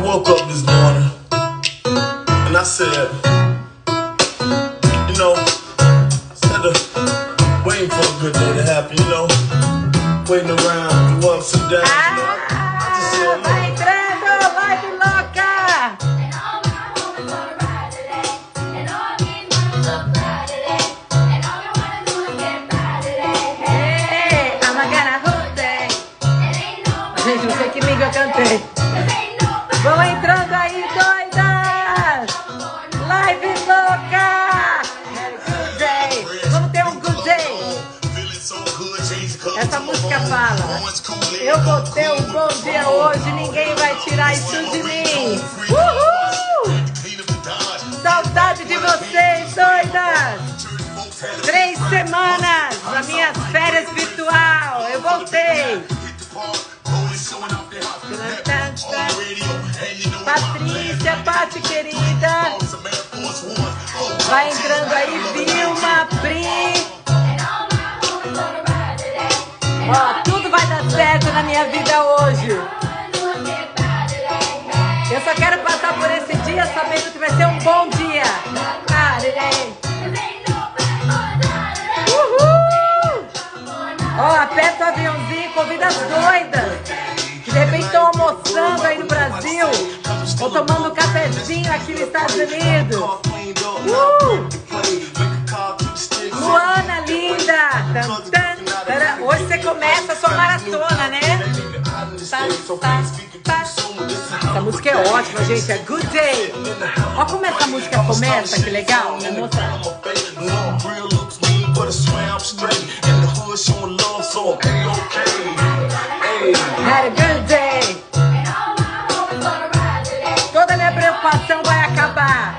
woke up this morning and I said, you know, instead of waiting for a good day to happen, you know, waiting around for ups and downs, you know, I just said, look. Vai entrando, live louca! Hey, I'm gonna hold it. Gente, não sei que língua eu cantei. Vão entrando aí, doidas! Live louca! Good day! Vamos ter um good day! Essa música fala: eu vou ter um bom dia hoje, ninguém vai tirar isso de mim! Uhul! Saudade de vocês, doidas! 3 semanas das minhas férias virtual! Eu voltei! Patrícia, Pati querida, vai entrando aí, Vilma, Pri. Ó, tudo vai dar certo na minha vida hoje. Eu só quero passar por esse dia sabendo que vai ser um bom dia. Uhul! Ó, aperta o aviãozinho, convida as doidas. Que de repente estão almoçando aí no Brasil, ou tomando um cafezinho aqui nos Estados Unidos. Luana, linda! Hoje você começa a sua maratona, né? Essa música é ótima, gente. É Good Day. Olha como essa música começa, que legal. Had a good day. Toda minha preocupação vai acabar.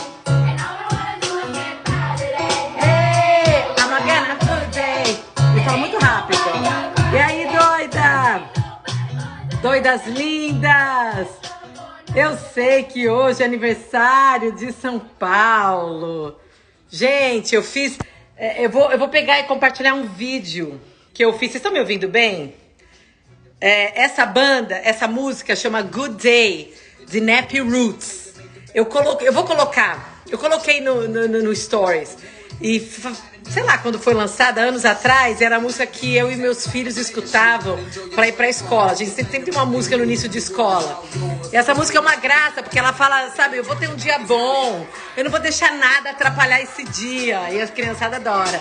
Hey, I'm gonna good day. Eu falo muito rápido. E aí, doida? Doidas lindas. Eu sei que hoje é aniversário de São Paulo. Gente, eu fiz... Eu vou pegar e compartilhar um vídeo que eu fiz. Vocês estão me ouvindo bem? Essa banda, essa música chama Good Day, de Nappy Roots. Eu coloquei no Stories. E, sei lá, quando foi lançada, anos atrás, era a música que eu e meus filhos escutavam pra ir pra escola. A gente sempre tem uma música no início de escola. E essa música é uma graça, porque ela fala, sabe, eu vou ter um dia bom, eu não vou deixar nada atrapalhar esse dia. E a criançada adora.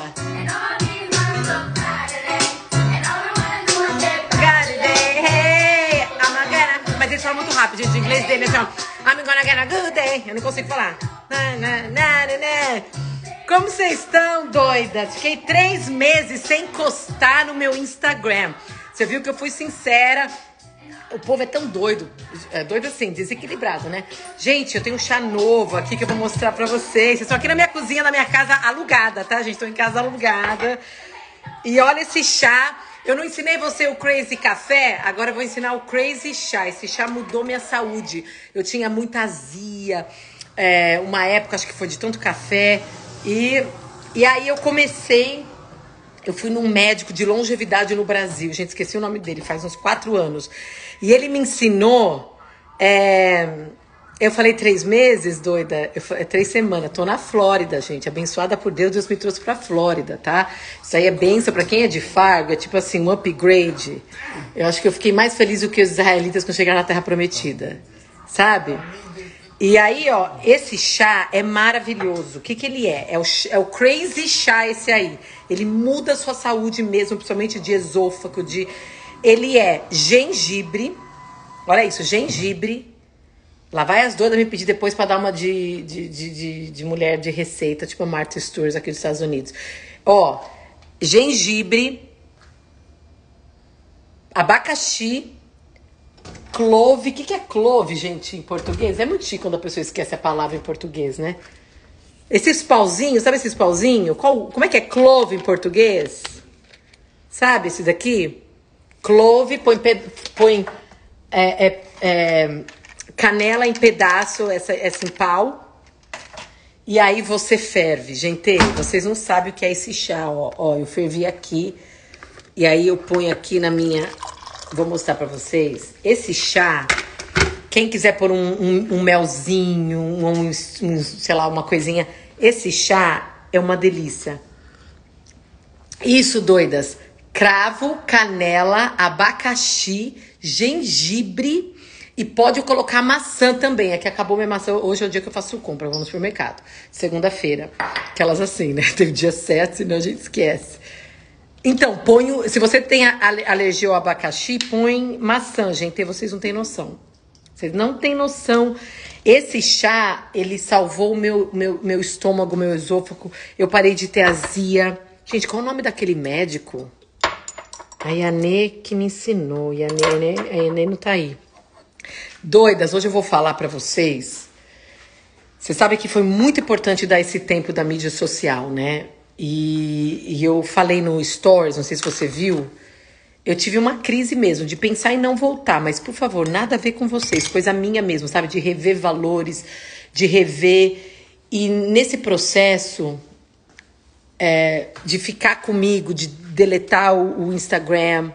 Mas eles falam muito rápido, gente. O inglês dele é assim, I'm gonna get a good day. Eu não consigo falar. Como vocês estão, doidas? Fiquei 3 meses sem encostar no meu Instagram. Você viu que eu fui sincera. O povo é tão doido. É doido assim, desequilibrado, né? Gente, eu tenho um chá novo aqui que eu vou mostrar pra vocês. Vocês estão aqui na minha cozinha, na minha casa alugada, tá, gente? Estou em casa alugada. E olha esse chá. Eu não ensinei você o Crazy Café, agora eu vou ensinar o Crazy Chá. Esse chá mudou minha saúde. Eu tinha muita azia, uma época, acho que foi de tanto café. E aí eu fui num médico de longevidade no Brasil. Gente, esqueci o nome dele, faz uns 4 anos. E ele me ensinou... Eu falei 3 meses, doida? 3 semanas. Tô na Flórida, gente. Abençoada por Deus, Deus me trouxe pra Flórida, tá? Isso aí é bênção pra quem é de Fargo. É tipo assim, um upgrade. Eu acho que eu fiquei mais feliz do que os israelitas quando chegaram na Terra Prometida. Sabe? E aí, ó, esse chá é maravilhoso. O que ele é? É o Crazy Chá esse aí. Ele muda a sua saúde mesmo, principalmente de esôfago, Ele é gengibre. Olha isso, gengibre. Lá vai as doidas me pedir depois pra dar uma de mulher de receita, tipo a Martha Stewart aqui dos Estados Unidos. Ó, gengibre, abacaxi, clove. O que é clove, gente, em português? É muito chique quando a pessoa esquece a palavra em português, né? Esses pauzinhos, sabe esses pauzinhos? Como é que é clove em português? Sabe esse daqui? Clove, põe canela em pedaço, essa em pau. E aí você ferve. Gente, vocês não sabem o que é esse chá, ó. Ó, eu fervi aqui. E aí eu ponho aqui na minha... Vou mostrar pra vocês. Esse chá, Quem quiser pôr um melzinho, sei lá, uma coisinha. Esse chá é uma delícia. Isso, doidas. Cravo, canela, abacaxi, gengibre e pode colocar maçã também. É que acabou minha maçã. Hoje é o dia que eu faço compra, eu vou no supermercado. Segunda-feira. Aquelas assim, né? Tem o dia certo, senão a gente esquece. Então, se você tem alergia ao abacaxi, põe maçã, gente. Vocês não têm noção. Vocês não têm noção. Esse chá, ele salvou o meu estômago, meu esôfago. Eu parei de ter azia. Gente, qual é o nome daquele médico? A Yanê que me ensinou. A Yanê não tá aí. Doidas, hoje eu vou falar pra vocês. Você sabe que foi muito importante dar esse tempo da mídia social, né? E eu falei no Stories, não sei se você viu. Eu tive uma crise mesmo, de pensar em não voltar. Mas, por favor, nada a ver com vocês. Coisa minha mesmo, sabe? De rever valores, de rever. E nesse processo... de ficar comigo, de deletar o Instagram.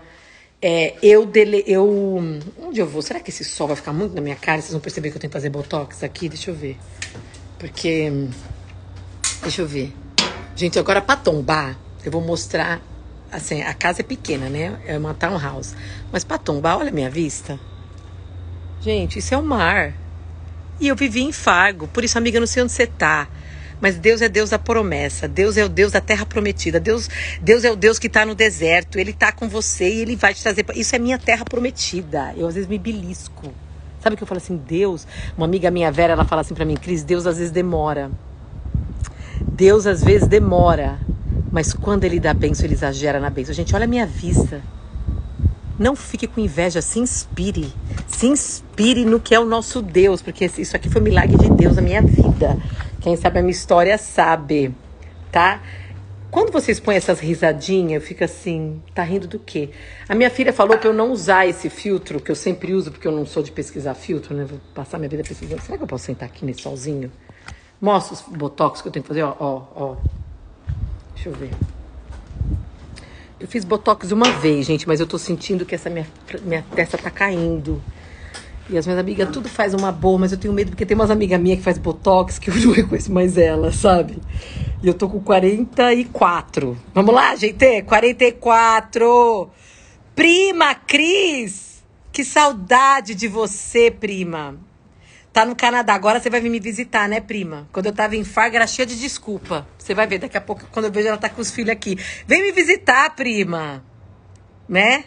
Onde eu vou? Será que esse sol vai ficar muito na minha cara? Vocês vão perceber que eu tenho que fazer botox aqui? Deixa eu ver. Porque... Deixa eu ver. Gente, agora pra tombar, eu vou mostrar... Assim, a casa é pequena, né? É uma townhouse. Mas pra tombar, olha a minha vista. Gente, isso é o mar. E eu vivi em Fargo. Por isso, amiga, eu não sei onde você tá. Mas Deus é Deus da promessa. Deus é o Deus da terra prometida. Deus é o Deus que está no deserto. Ele está com você e Ele vai te trazer... Isso é minha terra prometida. Eu, às vezes, me belisco. Sabe que eu falo assim, Deus... Uma amiga minha, Vera, ela fala assim pra mim, Cris, Deus às vezes demora. Deus às vezes demora. Mas quando Ele dá bênção, Ele exagera na bênção. Gente, olha a minha vista. Não fique com inveja, se inspire. Se inspire no que é o nosso Deus. Porque isso aqui foi um milagre de Deus na minha vida. Quem sabe a minha história sabe, tá? Quando vocês põem essas risadinhas, eu fico assim, tá rindo do quê? A minha filha falou pra eu não usar esse filtro, que eu sempre uso, porque eu não sou de pesquisar filtro, né? Vou passar minha vida pesquisando. Será que eu posso sentar aqui nesse solzinho? Mostra os botox que eu tenho que fazer, ó. Deixa eu ver. Eu fiz botox uma vez, gente, mas eu tô sentindo que essa minha testa tá caindo. E as minhas amigas tudo faz uma boa, mas eu tenho medo porque tem umas amigas minhas que faz botox que eu não reconheço mais ela, sabe? E eu tô com 44. Vamos lá, gente? 44! Prima Cris! Que saudade de você, prima. Tá no Canadá. Agora você vai vir me visitar, né, prima? Quando eu tava em Fargo, era cheia de desculpa. Você vai ver daqui a pouco, quando eu vejo ela tá com os filhos aqui. Vem me visitar, prima. Né?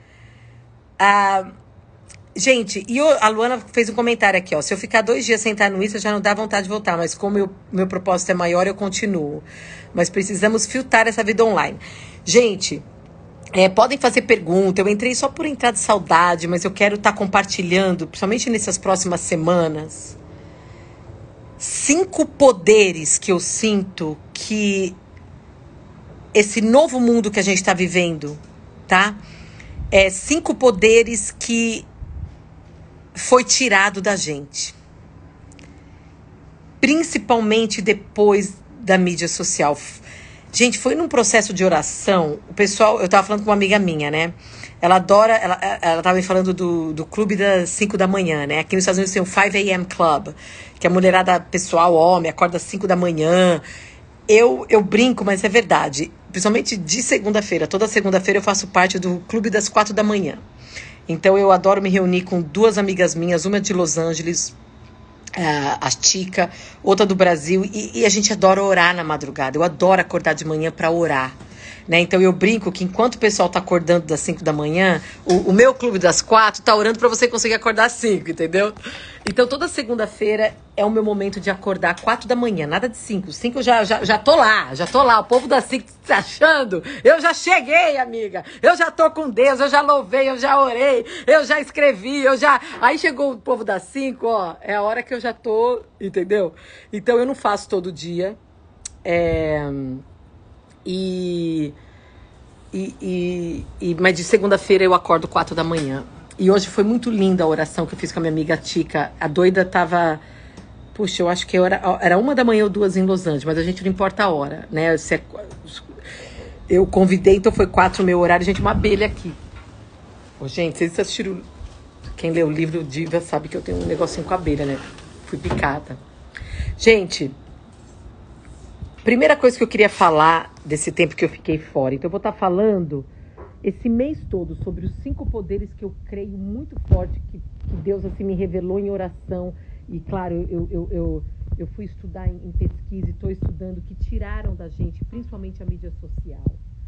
Gente, e a Luana fez um comentário aqui, ó. Se eu ficar 2 dias sem estar no Insta, já não dá vontade de voltar. Mas como meu propósito é maior, eu continuo. Mas precisamos filtrar essa vida online. Gente, podem fazer pergunta. Eu entrei só por entrar de saudade, mas eu quero estar compartilhando, principalmente nessas próximas semanas, 5 poderes que eu sinto que esse novo mundo que a gente está vivendo, tá? 5 poderes que foi tirado da gente. Principalmente depois da mídia social. Gente, foi num processo de oração. O pessoal, eu tava falando com uma amiga minha, né? Ela adora, ela tava me falando do clube das 5 da manhã, né? Aqui nos Estados Unidos tem o 5 a.m. Club, que a mulherada, pessoal, homem, acorda às 5 da manhã. Eu brinco, mas é verdade. Principalmente de segunda-feira. Toda segunda-feira eu faço parte do clube das 4 da manhã. Então eu adoro me reunir com 2 amigas minhas, uma de Los Angeles, a Tica, outra do Brasil, e a gente adora orar na madrugada. Eu adoro acordar de manhã para orar, né? Então eu brinco que enquanto o pessoal tá acordando das 5 da manhã, o meu clube das 4 tá orando para você conseguir acordar às 5, entendeu? Então toda segunda-feira é o meu momento de acordar 4 da manhã, nada de 5. 5 eu já tô lá. O povo das 5 tá achando? Eu já cheguei, amiga. Eu já tô com Deus, eu já louvei, eu já orei, eu já escrevi, Aí chegou o povo das 5, ó, é a hora que eu já tô, entendeu? Então eu não faço todo dia. Mas de segunda-feira eu acordo 4 da manhã. E hoje foi muito linda a oração que eu fiz com a minha amiga Tica. A doida tava... Puxa, eu acho que era 1 da manhã ou 2 em Los Angeles, mas a gente não importa a hora, né? Eu convidei, então foi 4 o meu horário. Gente, uma abelha aqui. Ô, gente, vocês assistiram Quem lê o livro Diva sabe que eu tenho um negocinho com abelha, né? Fui picada. Gente, primeira coisa que eu queria falar desse tempo que eu fiquei fora. Então eu vou estar falando esse mês todo sobre os 5 poderes que eu creio muito forte que Deus assim me revelou em oração. E claro, eu fui estudar em pesquisa e estou estudando que tiraram da gente, principalmente a mídia social.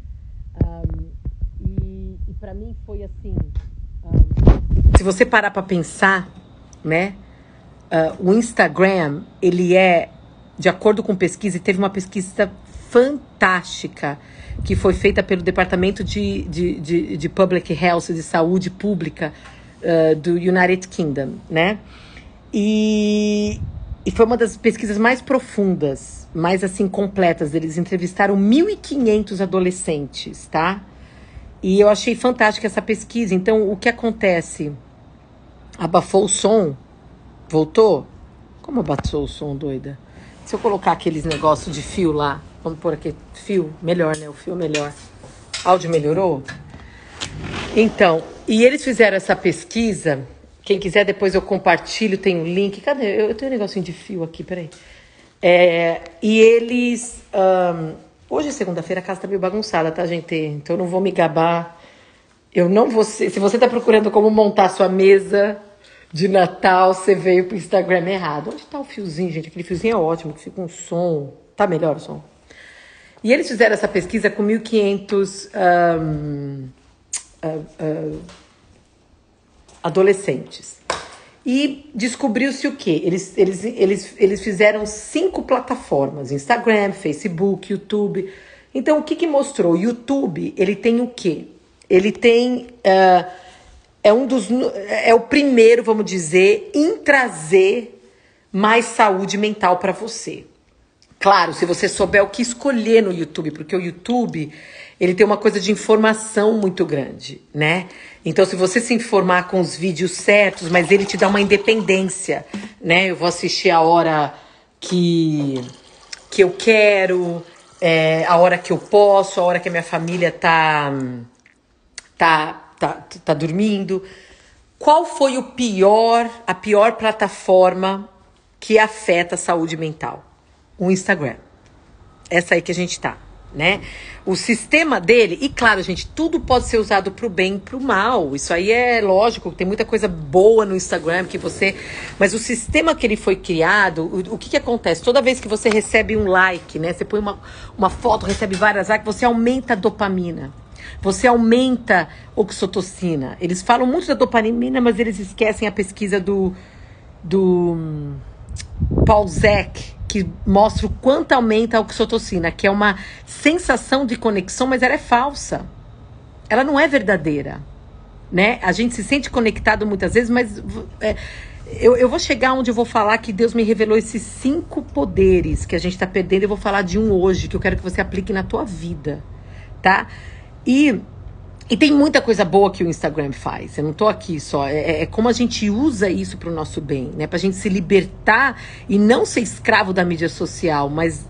E para mim foi assim, se você parar para pensar, né, o Instagram, ele é, de acordo com pesquisa, e teve uma pesquisa fantástica que foi feita pelo Departamento de Public Health, de Saúde Pública do United Kingdom, né? E foi uma das pesquisas mais profundas, mais assim completas. Eles entrevistaram 1.500 adolescentes, tá? E eu achei fantástica essa pesquisa. Então, o que acontece? Abafou o som? Voltou? Como abafou o som, doida? Se eu colocar aqueles negócios de fio lá, vamos pôr aqui fio, melhor, né? O fio melhor. Áudio melhorou? Então, e eles fizeram essa pesquisa. Quem quiser, depois eu compartilho, tem um link. Cadê? Eu tenho um negocinho de fio aqui, peraí. E eles... hoje é segunda-feira, a casa tá meio bagunçada, tá, gente? Então eu não vou me gabar. Eu não vou ser... Se você tá procurando como montar sua mesa de Natal, você veio pro Instagram errado. Onde tá o fiozinho, gente? Aquele fiozinho é ótimo, que fica um som... Tá melhor o som? E eles fizeram essa pesquisa com 1.500... adolescentes. E descobriu-se o quê? Eles fizeram 5 plataformas: Instagram, Facebook, YouTube. Então, o que mostrou? O YouTube, ele tem o quê? Ele tem... é o primeiro, vamos dizer, em trazer mais saúde mental para você. Claro, se você souber o que escolher no YouTube, porque o YouTube, ele tem uma coisa de informação muito grande, né? Então, se você se informar com os vídeos certos, mas ele te dá uma independência, né? Eu vou assistir a hora que eu quero, a hora que eu posso, a hora que a minha família tá dormindo. Qual foi a pior plataforma que afeta a saúde mental? O Instagram. Essa aí que a gente tá, né? O sistema dele, e claro, gente, tudo pode ser usado pro bem e pro mal. Isso aí é lógico, tem muita coisa boa no Instagram que você... Mas o sistema que ele foi criado, o que acontece? Toda vez que você recebe um like, né? Você põe uma foto, recebe várias likes, você aumenta a dopamina. Você aumenta a oxitocina. Eles falam muito da dopamina, mas eles esquecem a pesquisa do Paul Zek, que mostra o quanto aumenta a oxitocina, que é uma sensação de conexão, mas ela é falsa. Ela não é verdadeira, né? A gente se sente conectado muitas vezes, mas eu vou chegar onde eu vou falar que Deus me revelou esses 5 poderes que a gente está perdendo. Eu vou falar de um hoje, que eu quero que você aplique na tua vida, tá? E tem muita coisa boa que o Instagram faz. Eu não tô aqui só. É como a gente usa isso pro nosso bem, né? Pra gente se libertar e não ser escravo da mídia social, mas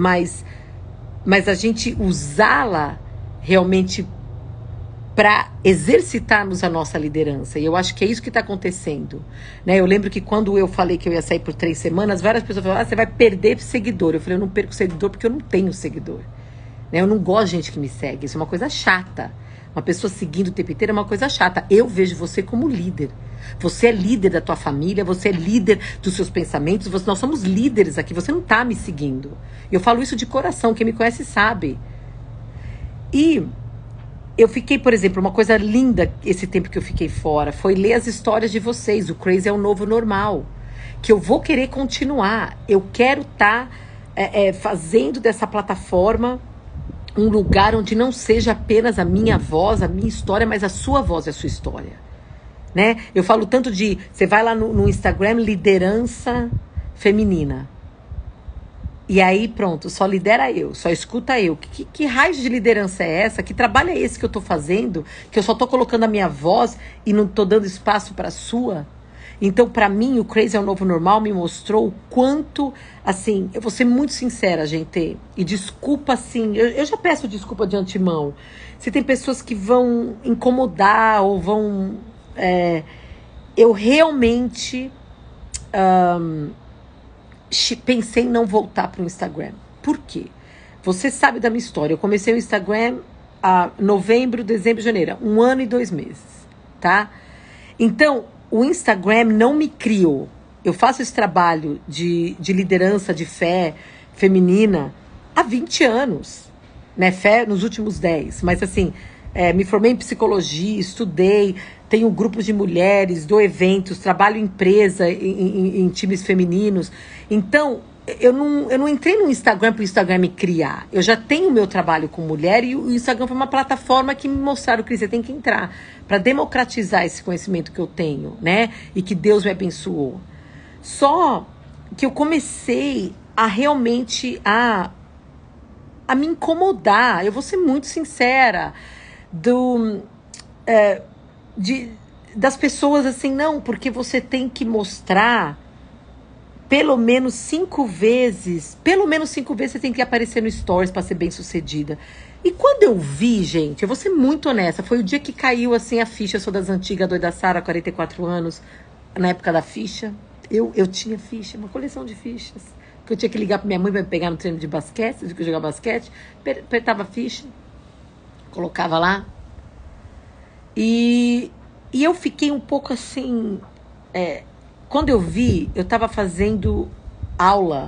a gente usá-la realmente para exercitarmos a nossa liderança. E eu acho que é isso que está acontecendo, né? Eu lembro que quando eu falei que eu ia sair por 3 semanas, várias pessoas falaram: você vai perder seguidor. Eu falei: eu não perco seguidor porque eu não tenho seguidor, né? Eu não gosto de gente que me segue. Isso é uma coisa chata. Uma pessoa seguindo o tempo inteiro é uma coisa chata. Eu vejo você como líder. Você é líder da tua família, você é líder dos seus pensamentos. Nós somos líderes aqui, você não está me seguindo. Eu falo isso de coração, quem me conhece sabe. E eu fiquei, por exemplo, uma coisa linda esse tempo que eu fiquei fora foi ler as histórias de vocês. O Crazy é o novo normal. Que eu vou querer continuar. Eu quero estar fazendo dessa plataforma um lugar onde não seja apenas a minha voz, a minha história, mas a sua voz e a sua história, né? Eu falo tanto de... Você vai lá no Instagram, liderança feminina. E aí, pronto, só lidera eu, só escuta eu. Que raio de liderança é essa? Que trabalho é esse que eu tô fazendo? Que eu só tô colocando a minha voz e não tô dando espaço pra sua? Então, pra mim, o Crazy é o novo normal me mostrou o quanto, assim, eu vou ser muito sincera, gente, e desculpa, assim, eu já peço desculpa de antemão. Se tem pessoas que vão incomodar ou vão eu realmente pensei em não voltar para o Instagram. Por quê? Você sabe da minha história. Eu comecei o Instagram novembro, dezembro, janeiro. 1 ano e 2 meses, tá? Então, o Instagram não me criou. Eu faço esse trabalho de liderança, de fé feminina há 20 anos. Né? Fé nos últimos 10. Mas assim, me formei em psicologia, estudei, tenho grupos de mulheres, dou eventos, trabalho em empresa, em times femininos. Então, eu não entrei no Instagram para o Instagram me criar. Eu já tenho o meu trabalho com mulher e o Instagram foi uma plataforma que me mostraram que você tem que entrar para democratizar esse conhecimento que eu tenho, né? E que Deus me abençoou. Só que eu comecei a realmente a me incomodar. Eu vou ser muito sincera das pessoas assim, não, porque você tem que mostrar pelo menos 5 vezes você tem que aparecer no Stories para ser bem sucedida. E quando eu vi, gente, eu vou ser muito honesta, foi o dia que caiu assim a ficha. Eu sou das antigas, doida Sara, 44 anos, na época da ficha. Eu tinha ficha, uma coleção de fichas, que eu tinha que ligar para minha mãe para me pegar no treino de basquete, de jogar basquete, apertava a ficha, colocava lá. E eu fiquei um pouco assim... Quando eu vi, eu estava fazendo aula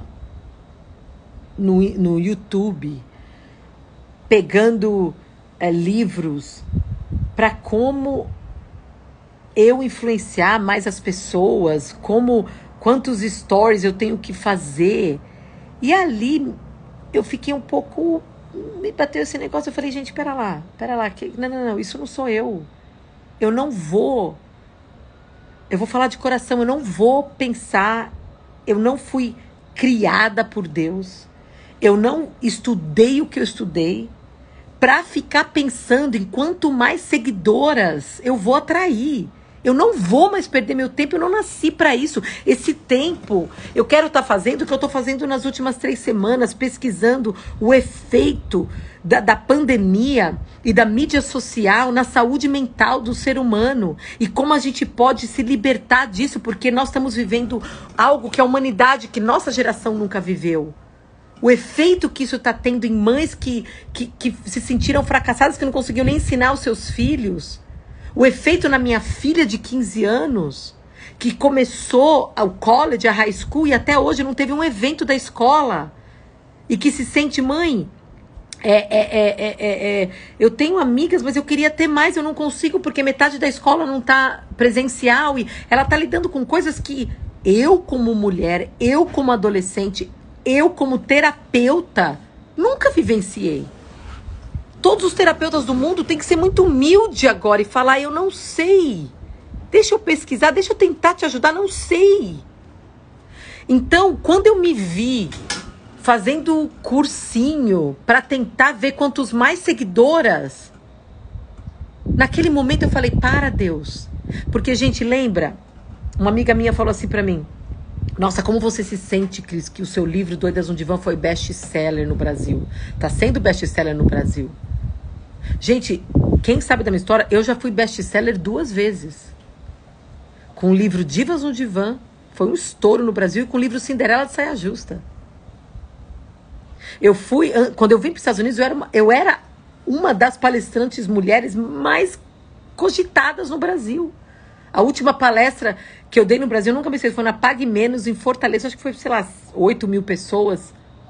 no YouTube, pegando livros para como eu influenciar mais as pessoas, quantos stories eu tenho que fazer. E ali eu fiquei um pouco... Me bateu esse negócio, eu falei, gente, pera lá. Não, isso não sou eu. Eu não vou... Eu vou falar de coração, eu não vou pensar, eu não fui criada por Deus, eu não estudei o que eu estudei para ficar pensando em quanto mais seguidoras eu vou atrair. Eu não vou mais perder meu tempo, eu não nasci para isso. Esse tempo, eu quero estar fazendo o que eu estou fazendo nas últimas 3 semanas, pesquisando o efeito da pandemia e da mídia social na saúde mental do ser humano e como a gente pode se libertar disso, porque nós estamos vivendo algo que a humanidade, que nossa geração nunca viveu. O efeito que isso está tendo em mães que se sentiram fracassadas, que não conseguiam nem ensinar os seus filhos. O efeito na minha filha de 15 anos, que começou o college, a high school, e até hoje não teve um evento da escola. E que se sente, mãe, eu tenho amigas, mas eu queria ter mais, eu não consigo, porque metade da escola não está presencial. E ela está lidando com coisas que eu, como mulher, eu, como adolescente, eu, como terapeuta, nunca vivenciei. Todos os terapeutas do mundo têm que ser muito humilde agora e falar, eu não sei. Deixa eu pesquisar, deixa eu tentar te ajudar, não sei. Então, quando eu me vi fazendo cursinho para tentar ver quantos mais seguidoras, naquele momento eu falei, para Deus. Porque, gente, lembra? Uma amiga minha falou assim para mim, nossa, como você se sente, Cris, que o seu livro Doidas no Divã foi best-seller no Brasil? Tá sendo best-seller no Brasil. Gente, quem sabe da minha história, eu já fui best-seller 2 vezes. Com o livro Divas no Divã, foi um estouro no Brasil, e com o livro Cinderela de Saia Justa. Quando eu vim para os Estados Unidos, eu era uma das palestrantes mulheres mais cogitadas no Brasil. A última palestra que eu dei no Brasil, eu nunca me esqueci, foi na Pague Menos, em Fortaleza, acho que foi, sei lá, 8 mil pessoas.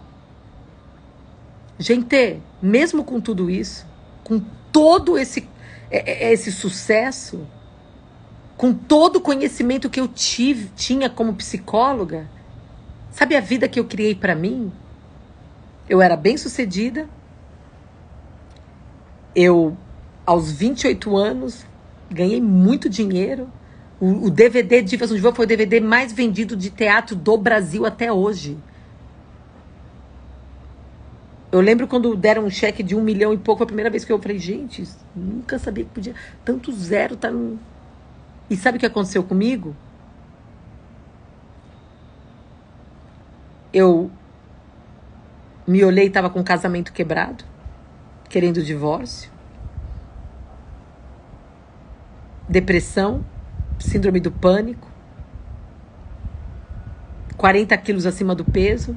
Gente, mesmo com tudo isso, com todo esse sucesso, com todo o conhecimento que eu tinha como psicóloga, sabe a vida que eu criei para mim? Eu era bem-sucedida. Eu, aos 28 anos, ganhei muito dinheiro. O DVD Divas no Divã foi o DVD mais vendido de teatro do Brasil até hoje. Eu lembro quando deram um cheque de 1 milhão e pouco, a primeira vez que eu falei, gente, nunca sabia que podia... Tanto zero tá no... E sabe o que aconteceu comigo? Eu me olhei e estava com um casamento quebrado, querendo divórcio, depressão, síndrome do pânico, 40 quilos acima do peso.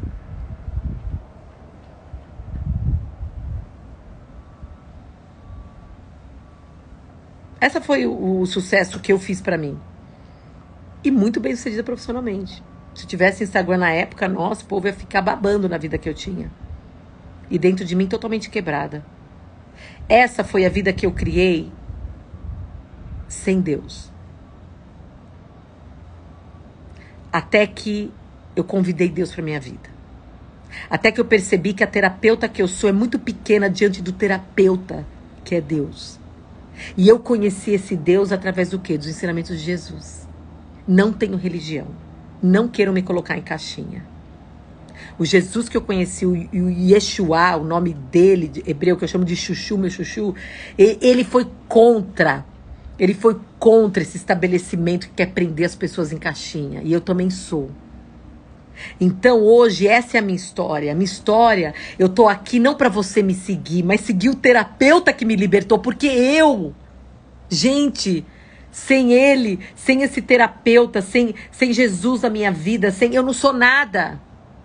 Essa foi o sucesso que eu fiz pra mim. E muito bem sucedida profissionalmente. Se eu tivesse Instagram na época, nossa, o povo ia ficar babando na vida que eu tinha. E dentro de mim totalmente quebrada. Essa foi a vida que eu criei sem Deus. Até que eu convidei Deus pra minha vida. Até que eu percebi que a terapeuta que eu sou é muito pequena diante do terapeuta que é Deus. E eu conheci esse Deus através do quê? Dos ensinamentos de Jesus. Não tenho religião. Não quero me colocar em caixinha. O Jesus que eu conheci, o Yeshua, o nome dele, de hebreu, que eu chamo de Chuchu, meu Chuchu, ele foi contra esse estabelecimento que quer prender as pessoas em caixinha. E eu também sou. Então hoje essa é a minha história. A minha história, eu tô aqui não para você me seguir, mas seguir o terapeuta que me libertou, porque gente, sem ele, sem esse terapeuta, sem Jesus na minha vida, eu não sou nada.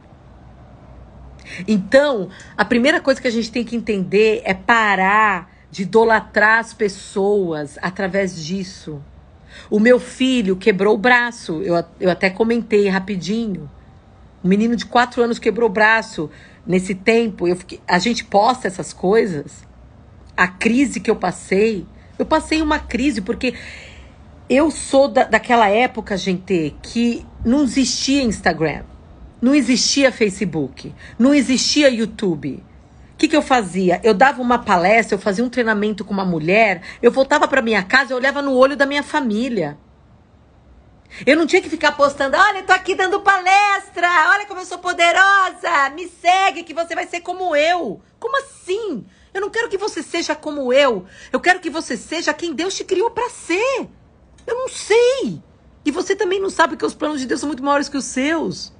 Então, a primeira coisa que a gente tem que entender é parar de idolatrar as pessoas através disso. O meu filho quebrou o braço, eu até comentei rapidinho. Um menino de 4 anos quebrou o braço. Nesse tempo, a gente posta essas coisas. A crise que eu passei uma crise, porque eu sou daquela época, gente, que não existia Instagram, não existia Facebook, não existia YouTube. O que eu fazia? Eu dava uma palestra, eu fazia um treinamento com uma mulher, eu voltava para minha casa, eu olhava no olho da minha família. Eu não tinha que ficar postando, olha, eu tô aqui dando palestra, olha como eu sou poderosa, me segue que você vai ser como eu. Como assim? Eu não quero que você seja como eu quero que você seja quem Deus te criou pra ser. Eu não sei. E você também não sabe que os planos de Deus são muito maiores que os seus.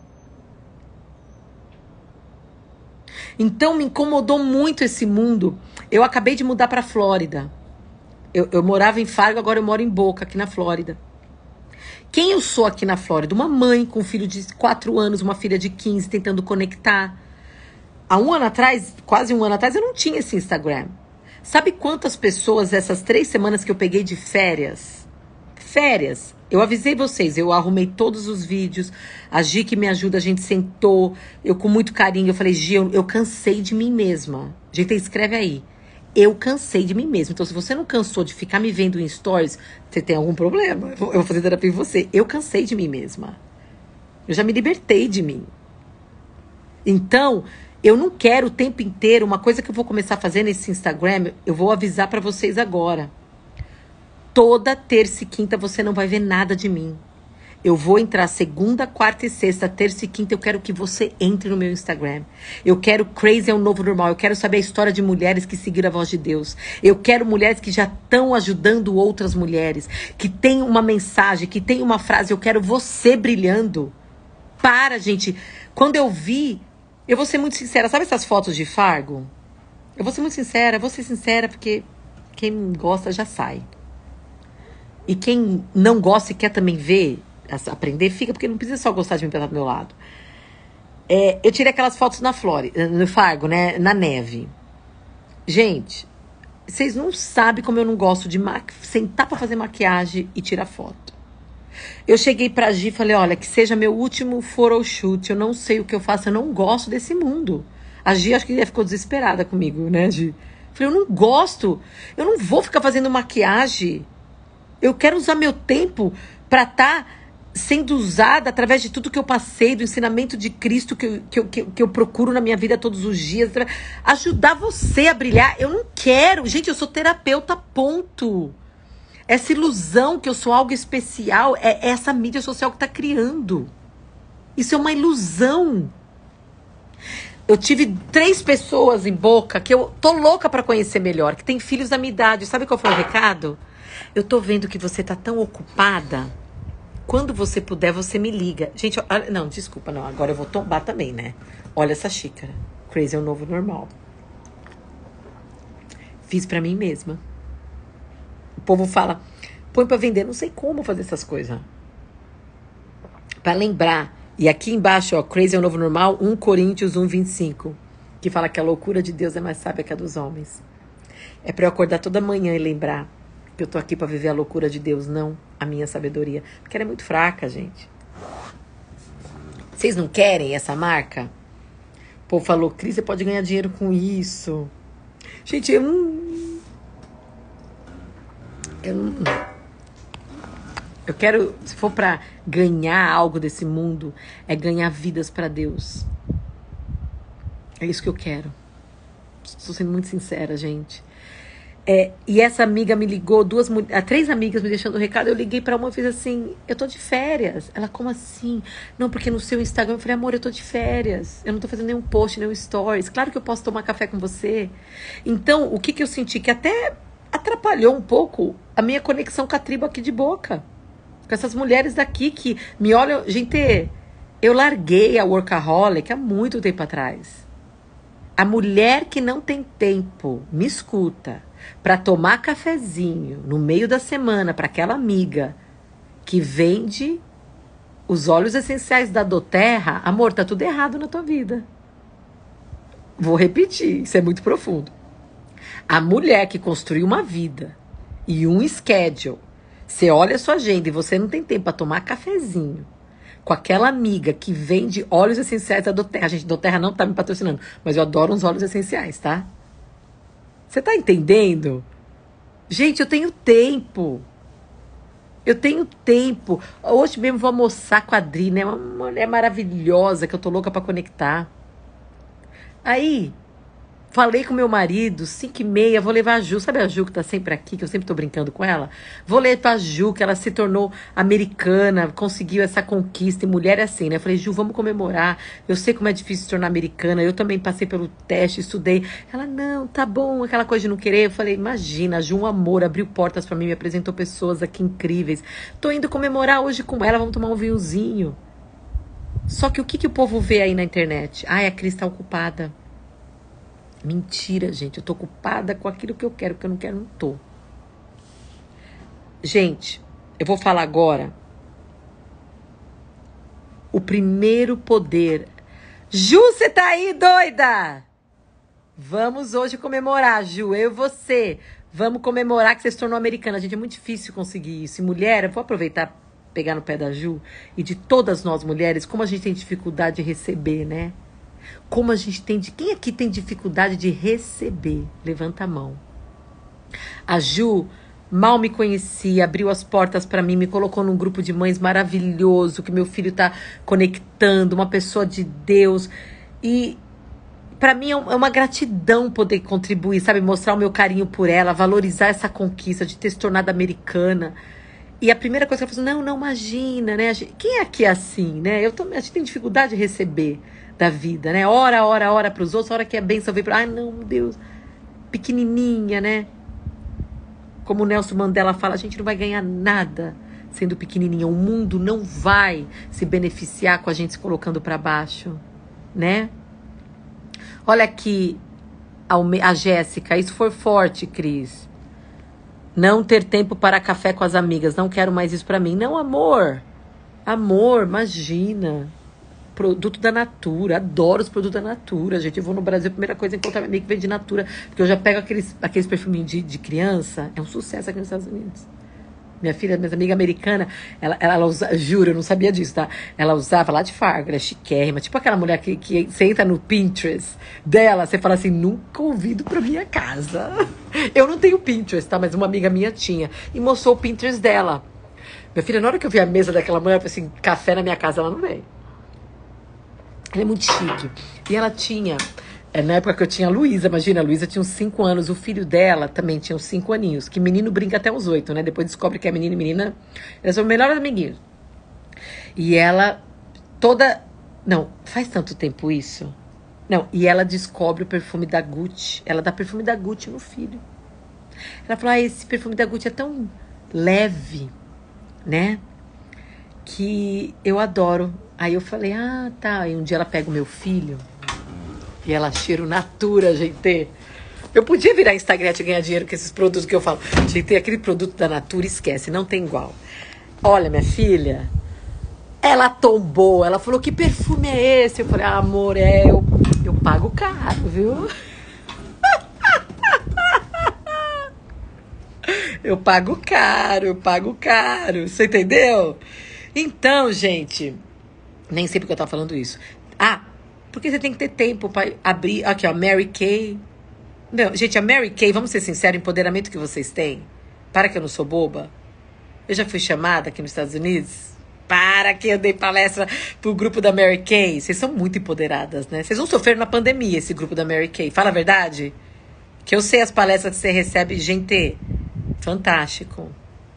Então me incomodou muito esse mundo. Eu acabei de mudar pra Flórida. Eu morava em Fargo, agora eu moro em Boca, aqui na Flórida. Quem eu sou aqui na Flórida? Uma mãe com um filho de 4 anos, uma filha de 15, tentando conectar. Há um ano atrás, quase um ano atrás, eu não tinha esse Instagram. Sabe quantas pessoas, essas 3 semanas que eu peguei de férias, eu avisei vocês, eu arrumei todos os vídeos, a Gi que me ajuda, a gente sentou, eu com muito carinho, eu falei, Gi, eu cansei de mim mesma. Gente, escreve aí. Eu cansei de mim mesma. Então, se você não cansou de ficar me vendo em stories, você tem algum problema. Eu vou fazer terapia em você. Eu cansei de mim mesma. Eu já me libertei de mim. Então, eu não quero o tempo inteiro. Uma coisa que eu vou começar a fazer nesse Instagram, eu vou avisar pra vocês agora. Toda terça e quinta você não vai ver nada de mim. Eu vou entrar segunda, quarta e sexta, terça e quinta. Eu quero que você entre no meu Instagram. Eu quero Crazy é o novo normal. Eu quero saber a história de mulheres que seguiram a voz de Deus. Eu quero mulheres que já estão ajudando outras mulheres. Que tem uma mensagem, que tem uma frase. Eu quero você brilhando. Para, gente. Quando eu vi, eu vou ser muito sincera. Sabe essas fotos de Fargo? Eu vou ser muito sincera. Vou ser sincera porque quem gosta já sai. E quem não gosta e quer também ver, aprender, fica, porque não precisa só gostar de mim pra estar do meu lado. Eu tirei aquelas fotos na Flórida, no Fargo, né? Na neve. Gente, vocês não sabem como eu não gosto de sentar pra fazer maquiagem e tirar foto. Eu cheguei pra Gi e falei, olha, que seja meu último photoshoot, eu não sei o que eu faço, eu não gosto desse mundo. A Gi acho que ficou desesperada comigo, né, Gi? Falei, eu não gosto, eu não vou ficar fazendo maquiagem. Eu quero usar meu tempo pra estar sendo usada através de tudo que eu passei, do ensinamento de Cristo que eu procuro na minha vida todos os dias. Ajudar você a brilhar. Eu não quero. Gente, eu sou terapeuta, ponto. Essa ilusão que eu sou algo especial é essa mídia social que tá criando. Isso é uma ilusão. Eu tive 3 pessoas em Boca que eu tô louca pra conhecer melhor, que tem filhos da minha idade. Sabe qual foi o recado? Eu tô vendo que você tá tão ocupada. Quando você puder, você me liga. Gente, não, desculpa, não. Agora eu vou tombar também, né? Olha essa xícara. Crazy é o novo normal. Fiz pra mim mesma. O povo fala, Põe pra vender. Não sei como fazer essas coisas. Pra lembrar. E aqui embaixo, ó, Crazy é o novo normal, 1 Coríntios 1:25, que fala que a loucura de Deus é mais sábia que a dos homens. É pra eu acordar toda manhã e lembrar que eu tô aqui pra viver a loucura de Deus, não a minha sabedoria. Porque ela é muito fraca, gente. Vocês não querem essa marca? O povo falou, Cris, você pode ganhar dinheiro com isso. Gente, eu quero, se for pra ganhar algo desse mundo, é ganhar vidas pra Deus. É isso que eu quero. Estou sendo muito sincera, gente. E essa amiga me ligou, 3 amigas me deixando o recado. Eu liguei pra uma e fiz assim, eu tô de férias. Ela, como assim? Não, porque no seu Instagram, eu falei, amor, eu tô de férias. Eu não tô fazendo nenhum post, nenhum stories. Claro que eu posso tomar café com você. Então, o que eu senti? Que até atrapalhou um pouco a minha conexão com a tribo aqui de Boca. Com essas mulheres daqui que me olham. Gente, eu larguei a workaholic há muito tempo atrás. A mulher que não tem tempo, me escuta, para tomar cafezinho no meio da semana para aquela amiga que vende os óleos essenciais da doTERRA, amor, tá tudo errado na tua vida. Vou repetir, isso é muito profundo. A mulher que construiu uma vida e um schedule, você olha a sua agenda e você não tem tempo para tomar cafezinho com aquela amiga que vende óleos essenciais da doTERRA. Gente, doTERRA não tá me patrocinando, mas eu adoro uns óleos essenciais, tá? Você tá entendendo? Gente, eu tenho tempo. Eu tenho tempo. Hoje mesmo vou almoçar com a Adri, né? Uma mulher maravilhosa que eu tô louca pra conectar. Aí, falei com meu marido, 5h30, vou levar a Ju. Sabe a Ju que tá sempre aqui, que eu sempre tô brincando com ela? Vou levar a Ju, que ela se tornou americana, conseguiu essa conquista. E mulher é assim, né? Eu falei, Ju, vamos comemorar. Eu sei como é difícil se tornar americana. Eu também passei pelo teste, estudei. Ela, não, tá bom, aquela coisa de não querer. Eu falei, imagina, a Ju, um amor, abriu portas pra mim, me apresentou pessoas aqui incríveis. Tô indo comemorar hoje com ela, vamos tomar um vinhozinho. Só que o que o povo vê aí na internet? Ai, a Cris tá ocupada. Mentira, gente. Eu tô ocupada com aquilo que eu quero. Que eu não quero, não tô. Gente, eu vou falar agora. O primeiro poder. Ju, você tá aí, doida? Vamos hoje comemorar, Ju. Eu e você. Vamos comemorar que você se tornou americana. Gente, é muito difícil conseguir isso. E mulher, eu vou aproveitar, pegar no pé da Ju. E de todas nós mulheres, como a gente tem dificuldade de receber, né? Como a gente tem... Quem aqui tem dificuldade de receber? Levanta a mão. A Ju mal me conhecia, abriu as portas para mim, me colocou num grupo de mães maravilhoso, que meu filho tá conectando, uma pessoa de Deus. E para mim é uma gratidão poder contribuir, sabe? Mostrar o meu carinho por ela, valorizar essa conquista de ter se tornado americana. E a primeira coisa que ela falou assim, não, imagina, né? Quem aqui é assim, né? A gente tem dificuldade de receber da vida, né? Ora pros outros, hora que é bênção vem pra... Ai, não, meu Deus. Pequenininha, né? Como o Nelson Mandela fala, a gente não vai ganhar nada sendo pequenininha. O mundo não vai se beneficiar com a gente se colocando pra baixo, né? Olha aqui a Jéssica. Isso foi forte, Cris. Não ter tempo para café com as amigas. Não quero mais isso pra mim. Não, amor. Amor, imagina. Produto da Natura, adoro os produtos da Natura, gente. Eu vou no Brasil, a primeira coisa é encontrar minha amiga que vende Natura, porque eu já pego aqueles perfuminhos de criança. É um sucesso aqui nos Estados Unidos. Minha filha, minha amiga americana, ela usa, juro, eu não sabia disso, tá? Ela usava lá de Fargo, ela é chiquérrima, tipo aquela mulher que você entra no Pinterest dela, você fala assim, nunca convido pra minha casa. Eu não tenho Pinterest, tá? Mas uma amiga minha tinha, e mostrou o Pinterest dela. Minha filha, na hora que eu vi a mesa daquela mulher, eu falei assim, café na minha casa, ela não veio. Ela é muito chique. E ela tinha... Na época que eu tinha a Luísa, imagina, a Luísa tinha uns 5 anos. O filho dela também tinha uns 5 aninhos. Que menino brinca até uns 8, né? Depois descobre que é menino e menina. Elas são os melhores amiguinhos. E ela toda... Não, faz tanto tempo isso? Não, e ela descobre o perfume da Gucci. Ela dá perfume da Gucci no filho. Ela falou, esse perfume da Gucci é tão leve, né? Que eu adoro. Aí eu falei, tá. E um dia ela pega o meu filho e ela cheira o Natura, gente. Eu podia virar Instagram e ganhar dinheiro com esses produtos que eu falo. Gente, tem aquele produto da Natura, esquece, não tem igual. Olha, minha filha, ela tombou, ela falou, que perfume é esse? Eu falei, amor, eu pago caro, viu? Eu pago caro, você entendeu? Então, gente, nem sei porque eu tava falando isso. Porque você tem que ter tempo pra abrir, aqui ó, Mary Kay. Não, gente, a Mary Kay, vamos ser sinceros, o empoderamento que vocês têm, para que eu não sou boba. Eu já fui chamada aqui nos Estados Unidos, para que eu dei palestra pro grupo da Mary Kay. Vocês são muito empoderadas, né? Vocês não sofreram na pandemia, esse grupo da Mary Kay. Fala a verdade. Que eu sei as palestras que você recebe. Gente, fantástico.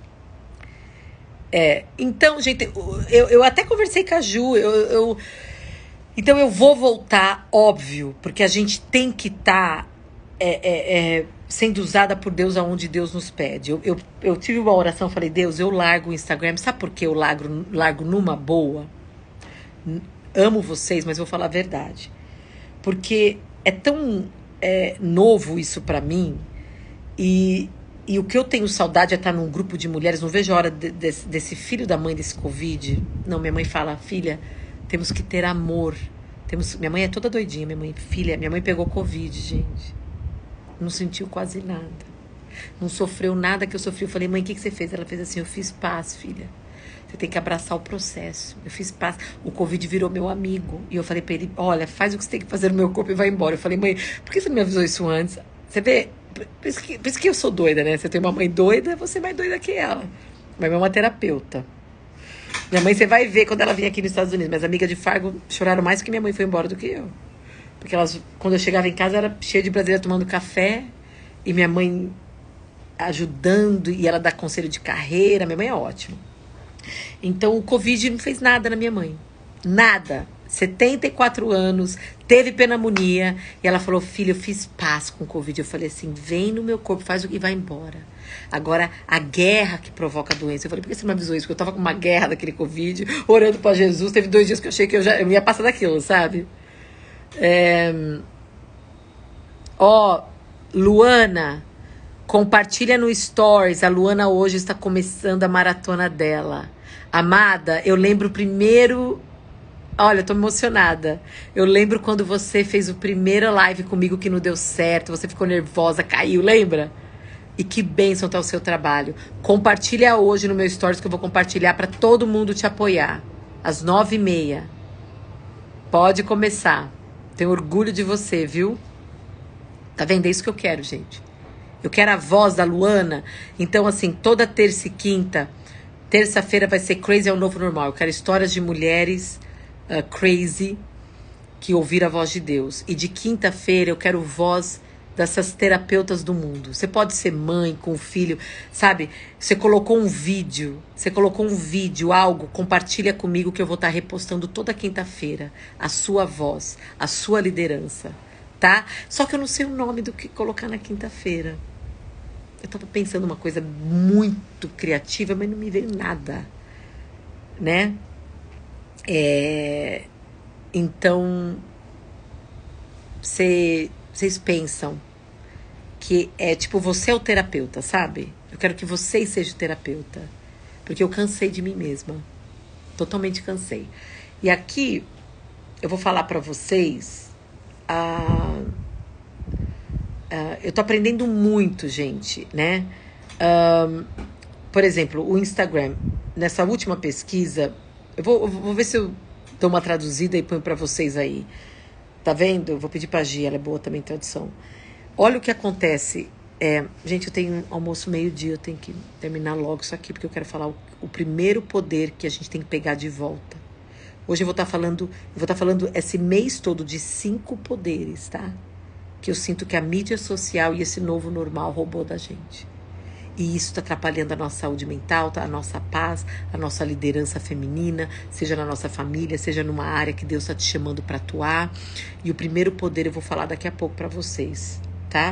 Então, gente, eu até conversei com a Ju. Então, eu vou voltar, óbvio, porque a gente tem que estar sendo usada por Deus aonde Deus nos pede. Eu tive uma oração, falei, Deus, eu largo o Instagram. Sabe por que eu largo numa boa? Amo vocês, mas vou falar a verdade. Porque é tão novo isso pra mim. E o que eu tenho saudade é estar num grupo de mulheres. Não vejo a hora desse filho da mãe desse Covid. Não, minha mãe fala, filha, temos que ter amor. Minha mãe é toda doidinha, minha mãe pegou Covid, gente. Não sentiu quase nada. Não sofreu nada que eu sofri. Eu falei, mãe, o que você fez? Ela fez assim, eu fiz paz, filha. Você tem que abraçar o processo. Eu fiz paz. O Covid virou meu amigo. E eu falei pra ele, olha, faz o que você tem que fazer no meu corpo e vai embora. Eu falei, mãe, por que você não me avisou isso antes? Você vê, por isso que eu sou doida, né? Você tem uma mãe doida, você é mais doida que ela. Minha mãe é uma terapeuta. Minha mãe, você vai ver quando ela vinha aqui nos Estados Unidos. Minhas amigas de Fargo choraram mais que minha mãe foi embora do que eu. Porque quando eu chegava em casa, era cheia de brasileira tomando café. E minha mãe ajudando. E ela dá conselho de carreira. Minha mãe é ótima. Então, o Covid não fez nada na minha mãe. Nada. 74 anos, teve pneumonia. E ela falou, filha, eu fiz paz com o Covid. Eu falei assim, vem no meu corpo, faz o que vai embora. Agora, a guerra que provoca a doença. Eu falei, por que você não avisou isso? Porque eu tava com uma guerra daquele Covid, orando pra Jesus. Teve 2 dias que eu achei que eu ia passar daquilo, sabe? Luana, compartilha no Stories. A Luana hoje está começando a maratona dela. Amada, eu lembro primeiro... Olha, eu tô emocionada. Eu lembro quando você fez o primeiro live comigo que não deu certo. Você ficou nervosa, caiu, lembra? E que bênção tá o seu trabalho. Compartilha hoje no meu Stories que eu vou compartilhar para todo mundo te apoiar. Às 9h30. Pode começar. Tenho orgulho de você, viu? Tá vendo? É isso que eu quero, gente. Eu quero a voz da Luana. Então, assim, toda terça e quinta. Terça-feira vai ser Crazy é o Novo Normal. Eu quero histórias de mulheres crazy que ouviram a voz de Deus. E de quinta-feira eu quero voz dessas terapeutas do mundo. Você pode ser mãe com filho, sabe? Você colocou um vídeo, algo, compartilha comigo que eu vou estar repostando toda quinta-feira. A sua voz, a sua liderança, tá? Só que eu não sei o nome do que colocar na quinta-feira. Eu tava pensando uma coisa muito criativa, mas não me veio nada, né? Então, vocês pensam que tipo, você é o terapeuta, sabe? Eu quero que vocês sejam terapeuta. Porque eu cansei de mim mesma. Totalmente cansei. E aqui, eu vou falar pra vocês... eu tô aprendendo muito, gente, né? Por exemplo, o Instagram. Nessa última pesquisa... Eu vou ver se eu dou uma traduzida e ponho pra vocês aí. Tá vendo? Eu vou pedir pra Gi, ela é boa também em tradução. Olha o que acontece. Gente, eu tenho almoço meio-dia, eu tenho que terminar logo isso aqui, porque eu quero falar o primeiro poder que a gente tem que pegar de volta. Hoje eu vou estar falando esse mês todo de 5 poderes, tá? Que eu sinto que a mídia social e esse novo normal roubou da gente. E isso está atrapalhando a nossa saúde mental, tá? A nossa paz, a nossa liderança feminina, seja na nossa família, seja numa área que Deus está te chamando para atuar. E o primeiro poder eu vou falar daqui a pouco para vocês, tá?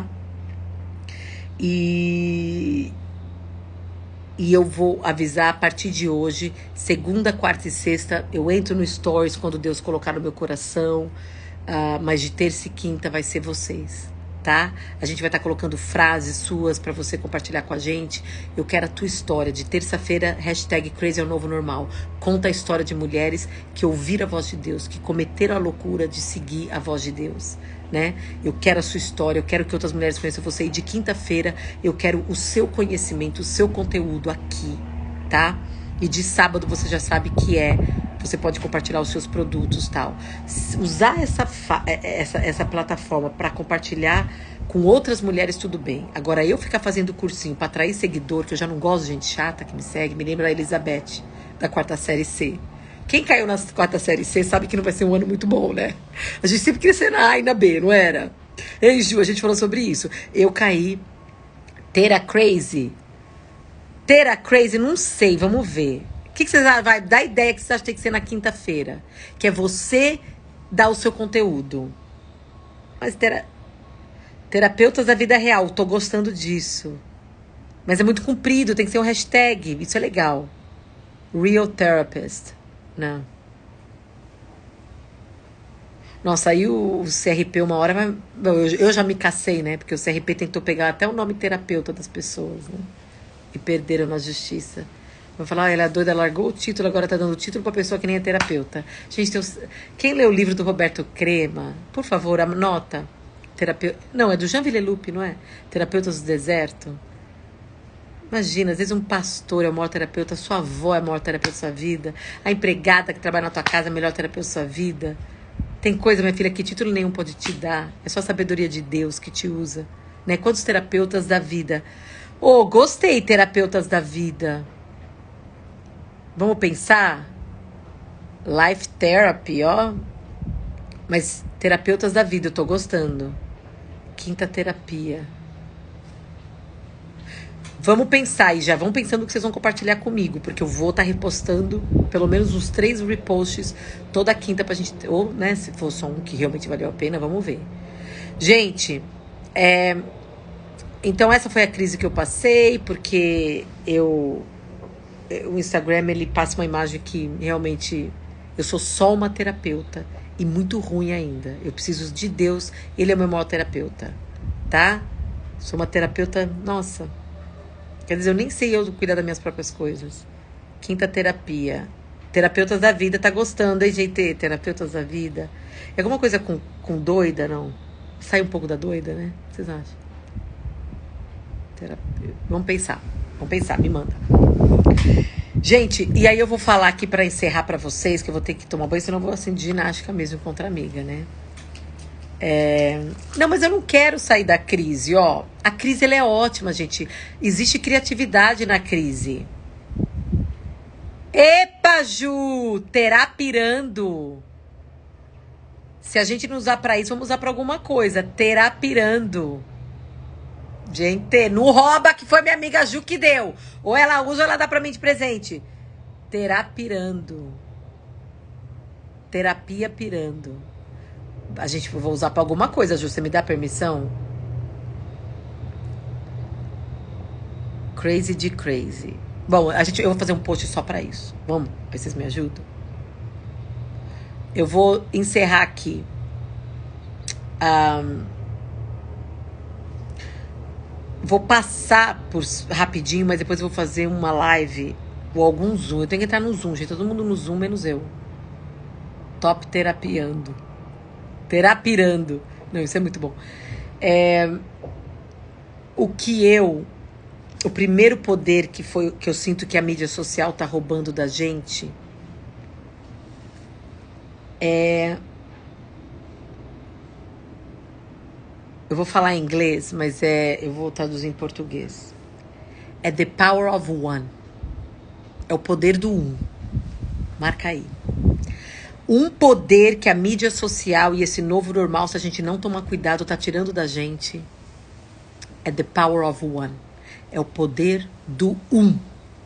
E eu vou avisar a partir de hoje, segunda, quarta e sexta, eu entro no Stories quando Deus colocar no meu coração, mas de terça e quinta vai ser vocês, tá? A gente vai estar colocando frases suas pra você compartilhar com a gente. Eu quero a tua história de terça-feira, #Crazy é o novo normal. Conta a história de mulheres que ouviram a voz de Deus, que cometeram a loucura de seguir a voz de Deus, né? Eu quero a sua história, eu quero que outras mulheres conheçam você. E de quinta-feira eu quero o seu conhecimento, o seu conteúdo aqui, tá? E de sábado você já sabe que você pode compartilhar os seus produtos e tal. Usar essa plataforma para compartilhar com outras mulheres, tudo bem. Agora, eu ficar fazendo cursinho para atrair seguidor, que eu já não gosto de gente chata que me segue, me lembra a Elizabeth, da 4ª série C. Quem caiu na 4ª série C sabe que não vai ser um ano muito bom, né? A gente sempre queria ser na A e na B, não era? Ei, Ju, a gente falou sobre isso. Eu caí. Tera Crazy, não sei, vamos ver. O que você vai dar ideia que você acha que tem que ser na quinta-feira? Que é você dar o seu conteúdo. Mas terapeutas da vida real, tô gostando disso. Mas é muito comprido, tem que ser um hashtag. Isso é legal. Real therapist. Não. Nossa, aí o CRP uma hora vai... Eu já me cacei, né? Porque o CRP tentou pegar até o nome terapeuta das pessoas, né? E perderam na justiça. Vou falar, ela é doida, largou o título, agora tá dando o título pra pessoa que nem é terapeuta. Gente, quem lê o livro do Roberto Crema, por favor, anota. Não, é do Jean Villelup, não é? Terapeutas do Deserto. Imagina, às vezes um pastor é o maior terapeuta, sua avó é a maior terapeuta da sua vida, a empregada que trabalha na tua casa é a melhor terapeuta da sua vida. Tem coisa, minha filha, que título nenhum pode te dar. É só a sabedoria de Deus que te usa. Né? Quantos terapeutas da vida? Gostei, terapeutas da vida. Vamos pensar? Life therapy, ó. Mas terapeutas da vida, eu tô gostando. Quinta terapia. Vamos pensar e já vão pensando que vocês vão compartilhar comigo, porque eu vou estar repostando pelo menos uns 3 reposts toda quinta pra gente... Ou, né, se for só um que realmente valeu a pena, vamos ver. Gente, então essa foi a crise que eu passei, porque o Instagram, ele passa uma imagem que realmente eu sou só uma terapeuta e muito ruim ainda. Eu preciso de Deus, ele é o meu maior terapeuta, tá? Sou uma terapeuta, nossa... Quer dizer, eu nem sei eu cuidar das minhas próprias coisas. Quinta terapia. Terapeutas da vida, tá gostando, hein, gente? Terapeutas da vida. É alguma coisa com doida, não? Sai um pouco da doida, né? O que vocês acham? Vamos pensar, me manda. Gente, e aí eu vou falar aqui pra encerrar pra vocês, que eu vou ter que tomar banho, senão eu vou assim de ginástica mesmo contra a amiga, né? Não, mas eu não quero sair da crise, ó. A crise, ela é ótima, gente. Existe criatividade na crise. Epa, Ju! Terapirando. Se a gente não usar pra isso, vamos usar pra alguma coisa. Terapirando. Gente, não rouba, que foi minha amiga Ju que deu. Ou ela usa ou ela dá pra mim de presente. Terapirando. Terapia pirando. A gente vai usar pra alguma coisa, Ju. Você me dá permissão? Crazy de crazy. Bom, eu vou fazer um post só pra isso. Vamos? Aí vocês me ajudam? Eu vou encerrar aqui. Vou passar rapidinho, mas depois eu vou fazer uma live ou algum Zoom. Eu tenho que entrar no Zoom, gente. Todo mundo no Zoom, menos eu. Top terapiando. Terapirando. Não, isso é muito bom. O primeiro poder que eu sinto que a mídia social tá roubando da gente eu vou falar em inglês, mas eu vou traduzir em português. É the power of one. É o poder do um. Marca aí. Um poder que a mídia social e esse novo normal, se a gente não tomar cuidado, tá tirando da gente. É the power of one. É o poder do um.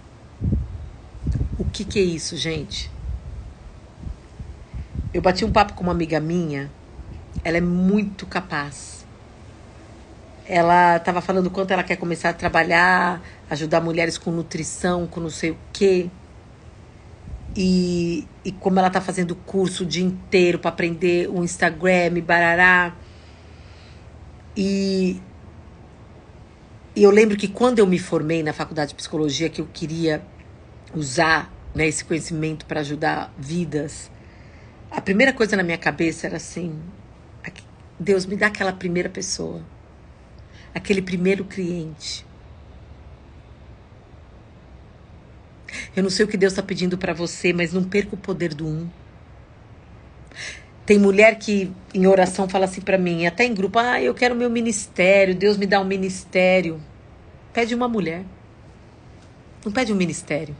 O que é isso, gente? Eu bati um papo com uma amiga minha. Ela é muito capaz. Ela tava falando o quanto ela quer começar a trabalhar, ajudar mulheres com nutrição, com não sei o quê. E como ela tá fazendo curso o dia inteiro pra aprender o Instagram, barará. E eu lembro que quando eu me formei na faculdade de psicologia, que eu queria usar, né, esse conhecimento para ajudar vidas, a primeira coisa na minha cabeça era assim: Deus, me dá aquela primeira pessoa, aquele primeiro cliente. Eu não sei o que Deus está pedindo para você, mas não perca o poder do um. Tem mulher que em oração fala assim para mim, até em grupo: eu quero meu ministério, Deus me dá um ministério. Pede uma mulher. Não pede um ministério.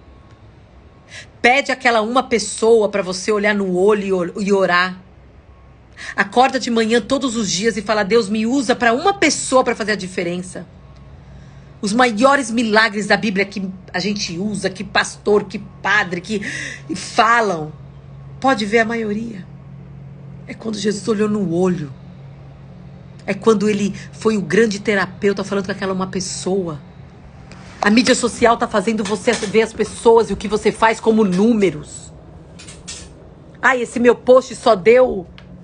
Pede aquela uma pessoa para você olhar no olho e orar. Acorda de manhã todos os dias e fala: Deus, me usa para uma pessoa para fazer a diferença. Os maiores milagres da Bíblia que a gente usa, que pastor, que padre, que falam, pode ver a maioria. É quando Jesus olhou no olho. É quando ele foi o grande terapeuta falando com aquela uma pessoa. A mídia social tá fazendo você ver as pessoas e o que você faz como números. Esse meu post só deu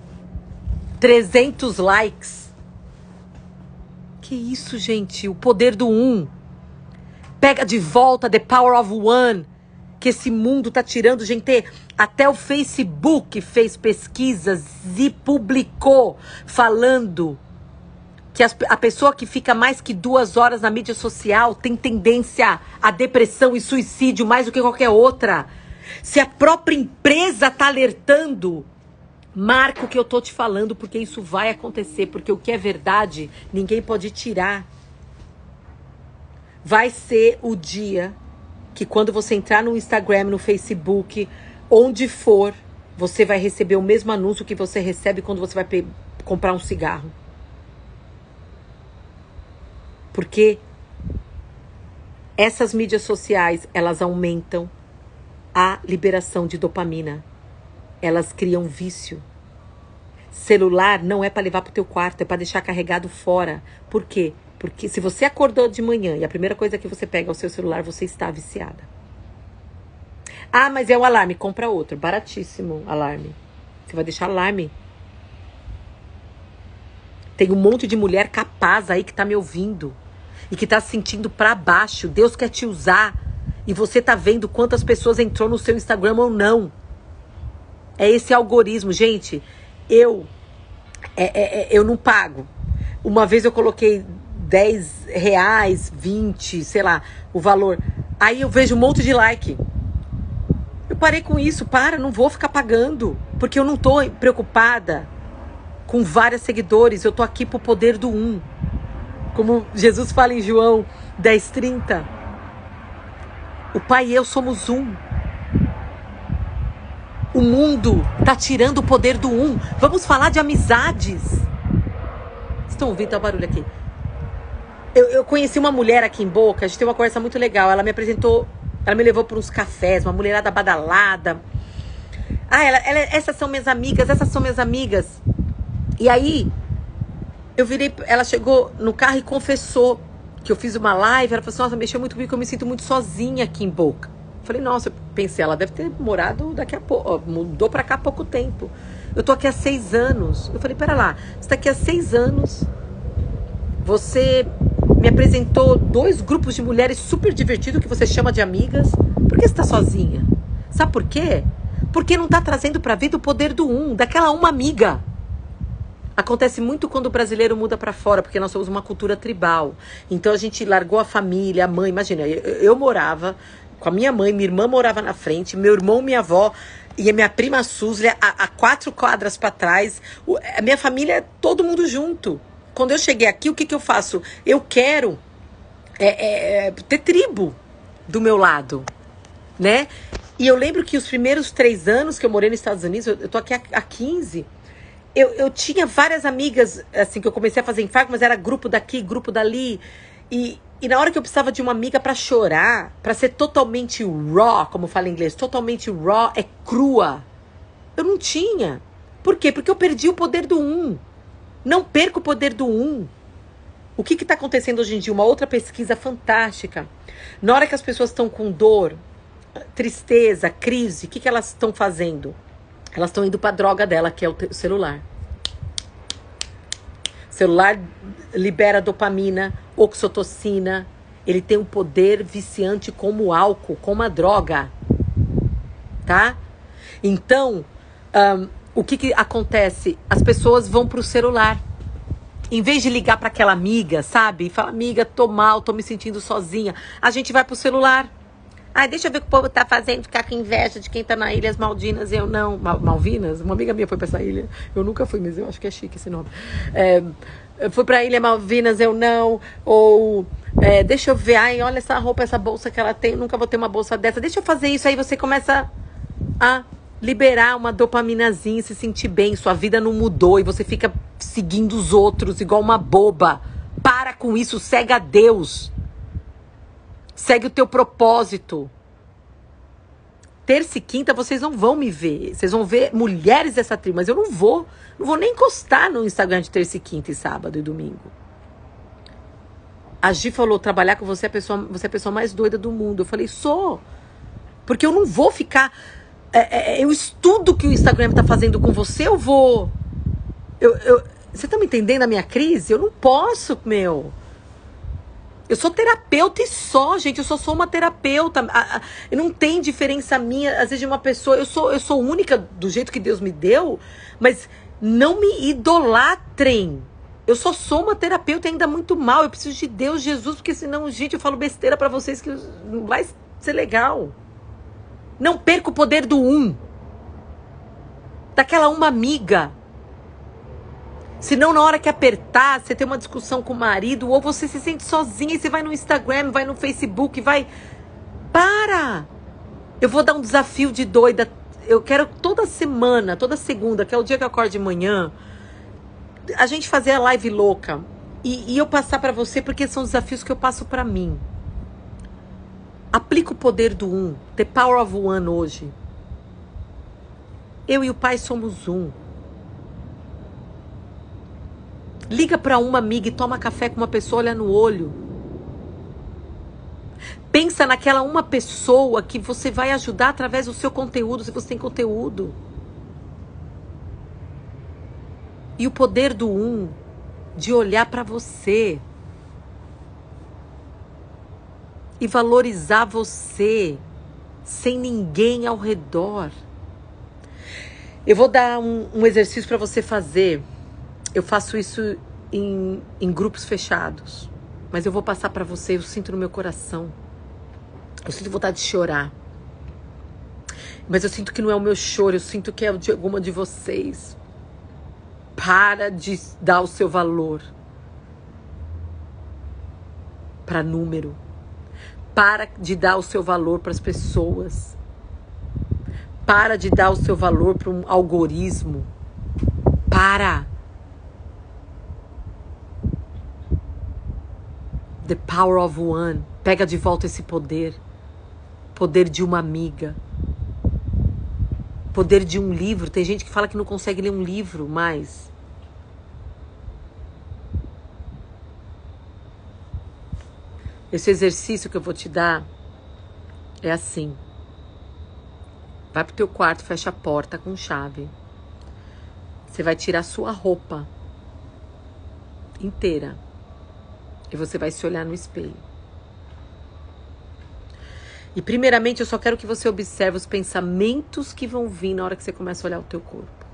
300 likes. Que isso, gente? O poder do um. Pega de volta the power of one. Que esse mundo tá tirando, gente. Até o Facebook fez pesquisas e publicou falando que a pessoa que fica mais que 2 horas na mídia social tem tendência à depressão e suicídio mais do que qualquer outra. Se a própria empresa tá alertando, marca o que eu tô te falando, porque isso vai acontecer, porque o que é verdade, ninguém pode tirar. Vai ser o dia que quando você entrar no Instagram, no Facebook, onde for, você vai receber o mesmo anúncio que você recebe quando você vai comprar um cigarro. Porque essas mídias sociais, elas aumentam a liberação de dopamina. Elas criam vício. Celular não é para levar para o teu quarto, é para deixar carregado fora. Por quê? Porque se você acordou de manhã e a primeira coisa que você pega é o seu celular, você está viciada. Mas é um alarme, compra outro. Baratíssimo alarme. Você vai deixar alarme. Tem um monte de mulher capaz aí que tá me ouvindo e que tá se sentindo pra baixo. Deus quer te usar e você tá vendo quantas pessoas entrou no seu Instagram ou não. É esse algoritmo. Gente, eu não pago. Uma vez eu coloquei R$10, 20, sei lá, o valor. Aí eu vejo um monte de like. Eu parei com isso, não vou ficar pagando, porque eu não tô preocupada com vários seguidores, eu tô aqui pro poder do um. Como Jesus fala em João 10:30. O Pai e eu somos um. O mundo tá tirando o poder do um. Vamos falar de amizades. Estão ouvindo? Tá o barulho aqui. Eu conheci uma mulher aqui em Boca, a gente tem uma conversa muito legal. Ela me apresentou, ela me levou para uns cafés, uma mulherada badalada. Essas são minhas amigas, essas são minhas amigas. E aí, eu virei, ela chegou no carro e confessou que eu fiz uma live. Ela falou assim: nossa, mexeu muito comigo, eu me sinto muito sozinha aqui em Boca. Eu falei: nossa, eu pensei, ela deve ter morado daqui a pouco, mudou pra cá há pouco tempo. Eu tô aqui há 6 anos. Eu falei: pera lá, você tá aqui há 6 anos, você me apresentou 2 grupos de mulheres super divertidos que você chama de amigas. Por que você tá sozinha? Sabe por quê? Porque não tá trazendo pra vida o poder do um, daquela uma amiga. Acontece muito quando o brasileiro muda pra fora, porque nós somos uma cultura tribal. Então a gente largou a família, a mãe. Imagina, eu morava com a minha mãe, minha irmã morava na frente, meu irmão, minha avó e a minha prima Suzy a 4 quadras pra trás. A minha família, todo mundo junto. Quando eu cheguei aqui, o que eu faço? Eu quero ter tribo do meu lado, né? E eu lembro que os primeiros 3 anos que eu morei nos Estados Unidos, eu tô aqui há 15. Eu tinha várias amigas, assim, que eu comecei a fazer enfarco, mas era grupo daqui, grupo dali. E na hora que eu precisava de uma amiga pra chorar, pra ser totalmente raw, como fala em inglês, totalmente raw, crua, eu não tinha. Por quê? Porque eu perdi o poder do um. Não perca o poder do um. O que está acontecendo hoje em dia? Uma outra pesquisa fantástica. Na hora que as pessoas estão com dor, tristeza, crise, o que elas estão fazendo? Elas estão indo para a droga dela, que é o celular. Celular libera dopamina, oxitocina. Ele tem um poder viciante como o álcool, como a droga. Tá? Então, o que acontece? As pessoas vão pro celular. Em vez de ligar para aquela amiga, sabe? E falar, amiga, tô mal, tô me sentindo sozinha. A gente vai pro celular. Ai, deixa eu ver o que o povo tá fazendo, ficar com inveja de quem tá na Ilhas Maldinas e eu não. Malvinas? Uma amiga minha foi pra essa ilha. Eu nunca fui, mas eu acho que é chique esse nome. Fui pra Ilha Malvinas, eu não. Ou, deixa eu ver, ai, olha essa roupa, essa bolsa que ela tem, eu nunca vou ter uma bolsa dessa. Deixa eu fazer isso, aí você começa a liberar uma dopaminazinha, se sentir bem, sua vida não mudou e você fica seguindo os outros igual uma boba. Para com isso, segue a Deus. Segue o teu propósito. Terça e quinta vocês não vão me ver. Vocês vão ver mulheres dessa tribo, mas eu não vou nem encostar no Instagram de terça e quinta e sábado e domingo. A Gi falou, trabalhar com você é a pessoa mais doida do mundo. Eu falei, sou. Porque eu não vou ficar... eu estudo o que o Instagram tá fazendo com você, eu vou... Você tá me entendendo a minha crise? Eu não posso, meu. Eu sou terapeuta e só, gente. Eu só sou uma terapeuta. Não tem diferença minha, às vezes, de uma pessoa. Eu sou única do jeito que Deus me deu, mas não me idolatrem. Eu só sou uma terapeuta ainda muito mal. Eu preciso de Deus, Jesus, porque senão, gente, eu falo besteira pra vocês que não vai ser legal. Não perca o poder do daquela uma amiga. Senão, na hora que apertar, você tem uma discussão com o marido, ou você se sente sozinha e você vai no Instagram, vai no Facebook, vai... Para! Eu vou dar um desafio de doida. Eu quero toda semana, toda segunda, que é o dia que eu acordo de manhã, a gente fazer a live louca. E eu passar pra você, porque são desafios que eu passo pra mim. Aplica o poder do The Power of One hoje. Eu e o Pai somos um. Liga para uma amiga e toma café com uma pessoa, olha no olho. Pensa naquela uma pessoa que você vai ajudar através do seu conteúdo, se você tem conteúdo. E o poder do de olhar para você. E valorizar você, sem ninguém ao redor. Eu vou dar um exercício para você fazer. Eu faço isso em grupos fechados. Mas eu vou passar para você, eu sinto no meu coração. Eu sinto vontade de chorar. Mas eu sinto que não é o meu choro, eu sinto que é o de alguma de vocês. Para de dar o seu valor para número. Para de dar o seu valor para as pessoas. Para de dar o seu valor para um algoritmo. Para. The Power of One. Pega de volta esse poder. Poder de uma amiga. Poder de um livro. Tem gente que fala que não consegue ler um livro mais. Esse exercício que eu vou te dar é assim. Vai pro teu quarto, fecha a porta com chave. Você vai tirar sua roupa inteira. E você vai se olhar no espelho. E primeiramente eu só quero que você observe os pensamentos que vão vir na hora que você começa a olhar o teu corpo.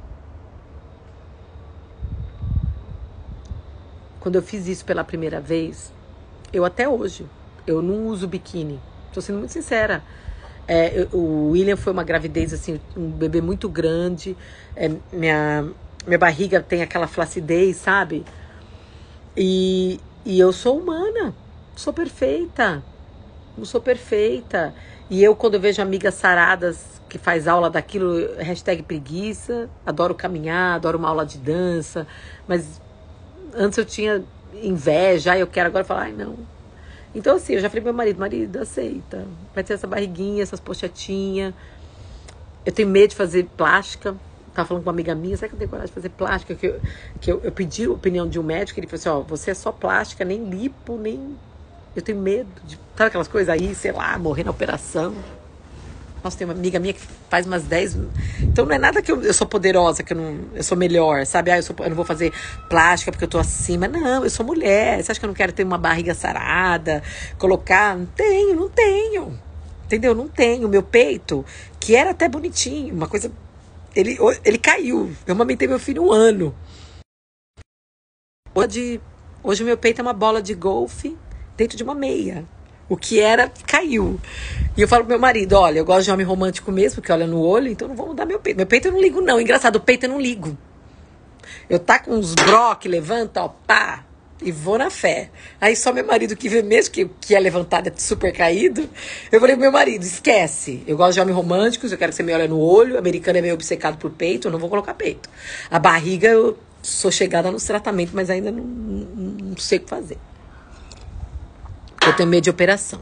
Quando eu fiz isso pela primeira vez, eu até hoje, eu não uso biquíni. Tô sendo muito sincera. O William foi uma gravidez, assim, um bebê muito grande. Minha barriga tem aquela flacidez, sabe? E eu sou humana, sou perfeita. Não sou perfeita. E eu, quando eu vejo amigas saradas que faz aula daquilo, hashtag preguiça, adoro caminhar, adoro uma aula de dança, mas antes eu tinha inveja, eu quero agora falar, ai não. Então assim, eu já falei pro meu marido, aceita, vai ter essa barriguinha, essas pochetinhas, eu tenho medo de fazer plástica. Tava falando com uma amiga minha, será que eu tenho coragem de fazer plástica? Eu pedi a opinião de um médico, ele falou assim, ó, você é só plástica, nem lipo, nem... Eu tenho medo de... Sabe aquelas coisas aí, sei lá, morrer na operação. Nossa, tem uma amiga minha que faz umas 10. Então não é nada que eu sou poderosa, que eu sou melhor, sabe? Eu não vou fazer plástica porque eu tô acima. Não, eu sou mulher. Você acha que eu não quero ter uma barriga sarada? Colocar? Não tenho. Entendeu? Não tenho. Meu peito, que era até bonitinho, uma coisa. Ele caiu. Eu amamentei meu filho 1 ano. Hoje meu peito é uma bola de golfe dentro de uma meia. O que era, caiu. E eu falo pro meu marido, olha, eu gosto de homem romântico mesmo, porque olha no olho, então não vou mudar meu peito. Meu peito eu não ligo, não. Engraçado, o peito eu não ligo. Eu taco uns bro que levanta, ó, pá, e vou na fé. Aí só meu marido que vê mesmo que é levantado, é super caído. Eu falei pro meu marido, esquece. Eu gosto de homens românticos, eu quero que você me olhe no olho. O americano é meio obcecado por peito, eu não vou colocar peito. A barriga, eu sou chegada nos tratamentos, mas ainda não sei o que fazer. Eu tenho medo de operação.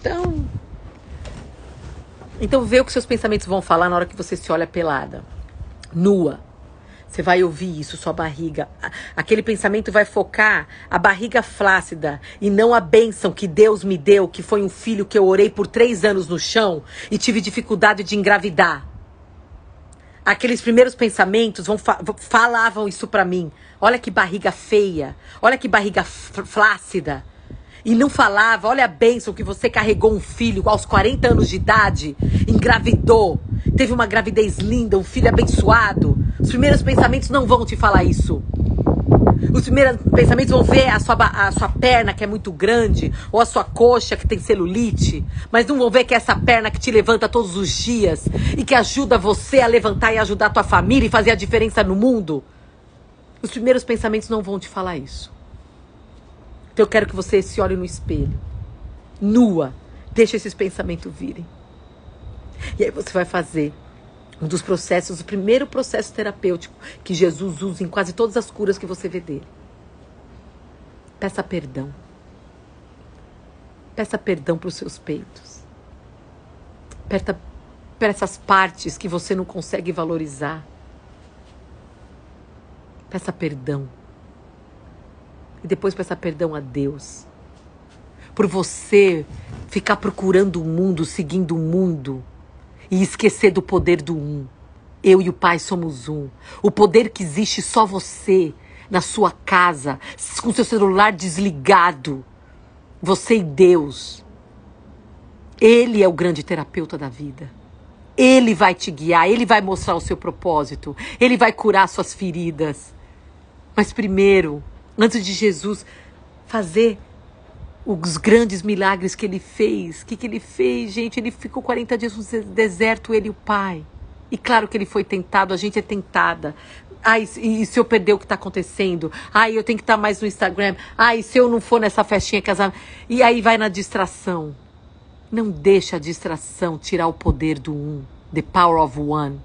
Então vê o que seus pensamentos vão falar na hora que você se olha pelada. Nua. Você vai ouvir isso, sua barriga. Aquele pensamento vai focar a barriga flácida e não a bênção que Deus me deu, que foi um filho que eu orei por 3 anos no chão e tive dificuldade de engravidar. Aqueles primeiros pensamentos falavam isso pra mim. Olha que barriga feia. Olha que barriga flácida. E não falava, olha a bênção que você carregou um filho aos 40 anos de idade, engravidou, teve uma gravidez linda, um filho abençoado. Os primeiros pensamentos não vão te falar isso. Os primeiros pensamentos vão ver a sua perna que é muito grande, ou a sua coxa que tem celulite, mas não vão ver que é essa perna que te levanta todos os dias e que ajuda você a levantar e ajudar a tua família e fazer a diferença no mundo. Os primeiros pensamentos não vão te falar isso. Então eu quero que você se olhe no espelho, nua, deixa esses pensamentos virem. E aí você vai fazer um dos processos, o primeiro processo terapêutico que Jesus usa em quase todas as curas que você vê dele. Peça perdão. Peça perdão para os seus peitos. Peça essas partes que você não consegue valorizar. Peça perdão. E depois peça perdão a Deus. Por você ficar procurando o mundo, seguindo o mundo. E esquecer do poder do um. Eu e o Pai somos um. O poder que existe só você, na sua casa, com seu celular desligado. Você e Deus. Ele é o grande terapeuta da vida. Ele vai te guiar, ele vai mostrar o seu propósito. Ele vai curar suas feridas. Mas primeiro, antes de Jesus fazer os grandes milagres que ele fez. O que ele fez, gente? Ele ficou 40 dias no deserto, ele e o Pai. E claro que ele foi tentado, a gente é tentada. Ai, e se eu perder o que está acontecendo? Ai, eu tenho que estar mais no Instagram. Ai, se eu não for nessa festinha casar. E aí vai na distração. Não deixa a distração tirar o poder do um. The power of one.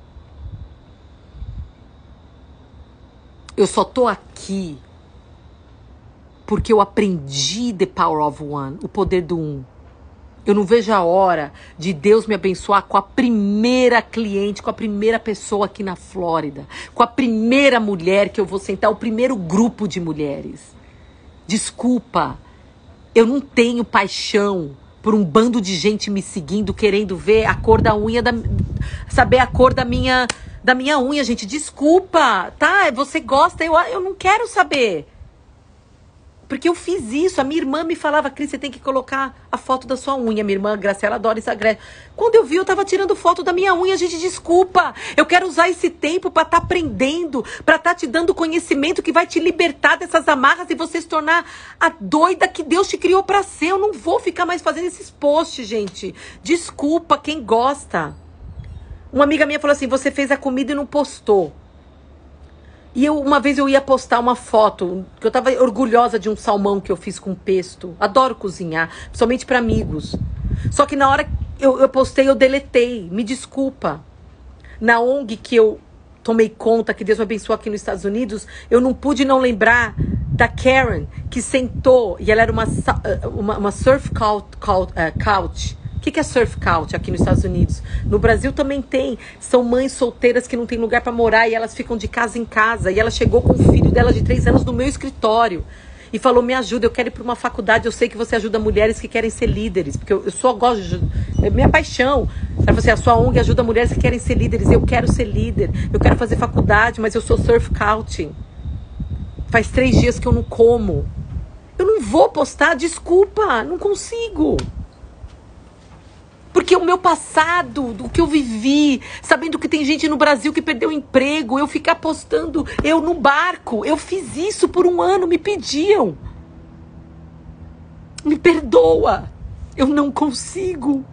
Eu só tô aqui porque eu aprendi the power of one, o poder do um. Eu não vejo a hora de Deus me abençoar com a primeira cliente, com a primeira pessoa aqui na Flórida, com a primeira mulher que eu vou sentar, o primeiro grupo de mulheres. Desculpa, eu não tenho paixão por um bando de gente me seguindo, querendo ver a cor da unha, saber a cor da minha unha, gente. Desculpa, tá? Você gosta, eu não quero saber. Porque eu fiz isso. A minha irmã me falava, Cris, você tem que colocar a foto da sua unha. Minha irmã, Graciela, adora Instagram. Quando eu vi, eu tava tirando foto da minha unha. Gente, desculpa. Eu quero usar esse tempo pra estar aprendendo, pra estar te dando conhecimento que vai te libertar dessas amarras e você se tornar a doida que Deus te criou pra ser. Eu não vou ficar mais fazendo esses posts, gente. Desculpa quem gosta. Uma amiga minha falou assim, você fez a comida e não postou. E uma vez eu ia postar uma foto, que eu tava orgulhosa de um salmão que eu fiz com pesto. Adoro cozinhar, principalmente para amigos. Só que na hora que eu postei, eu deletei. Me desculpa. Na ONG que eu tomei conta, que Deus me abençoou aqui nos Estados Unidos, eu não pude não lembrar da Karen, que sentou, e ela era uma surf couch. O que é surf couch aqui nos Estados Unidos? No Brasil também tem. São mães solteiras que não têm lugar para morar e elas ficam de casa em casa. E ela chegou com o filho dela de 3 anos no meu escritório. e falou, me ajuda, eu quero ir para uma faculdade, eu sei que você ajuda mulheres que querem ser líderes, porque eu só gosto de... É minha paixão. Ela falou assim, a sua ONG ajuda mulheres que querem ser líderes, eu quero ser líder, eu quero fazer faculdade, mas eu sou surf coaching. Faz 3 dias que eu não como. Eu não vou postar, desculpa, não consigo. Porque o meu passado, do que eu vivi, sabendo que tem gente no Brasil que perdeu o emprego, eu ficar postando, eu no barco, eu fiz isso por 1 ano, me pediam. Me perdoa, eu não consigo.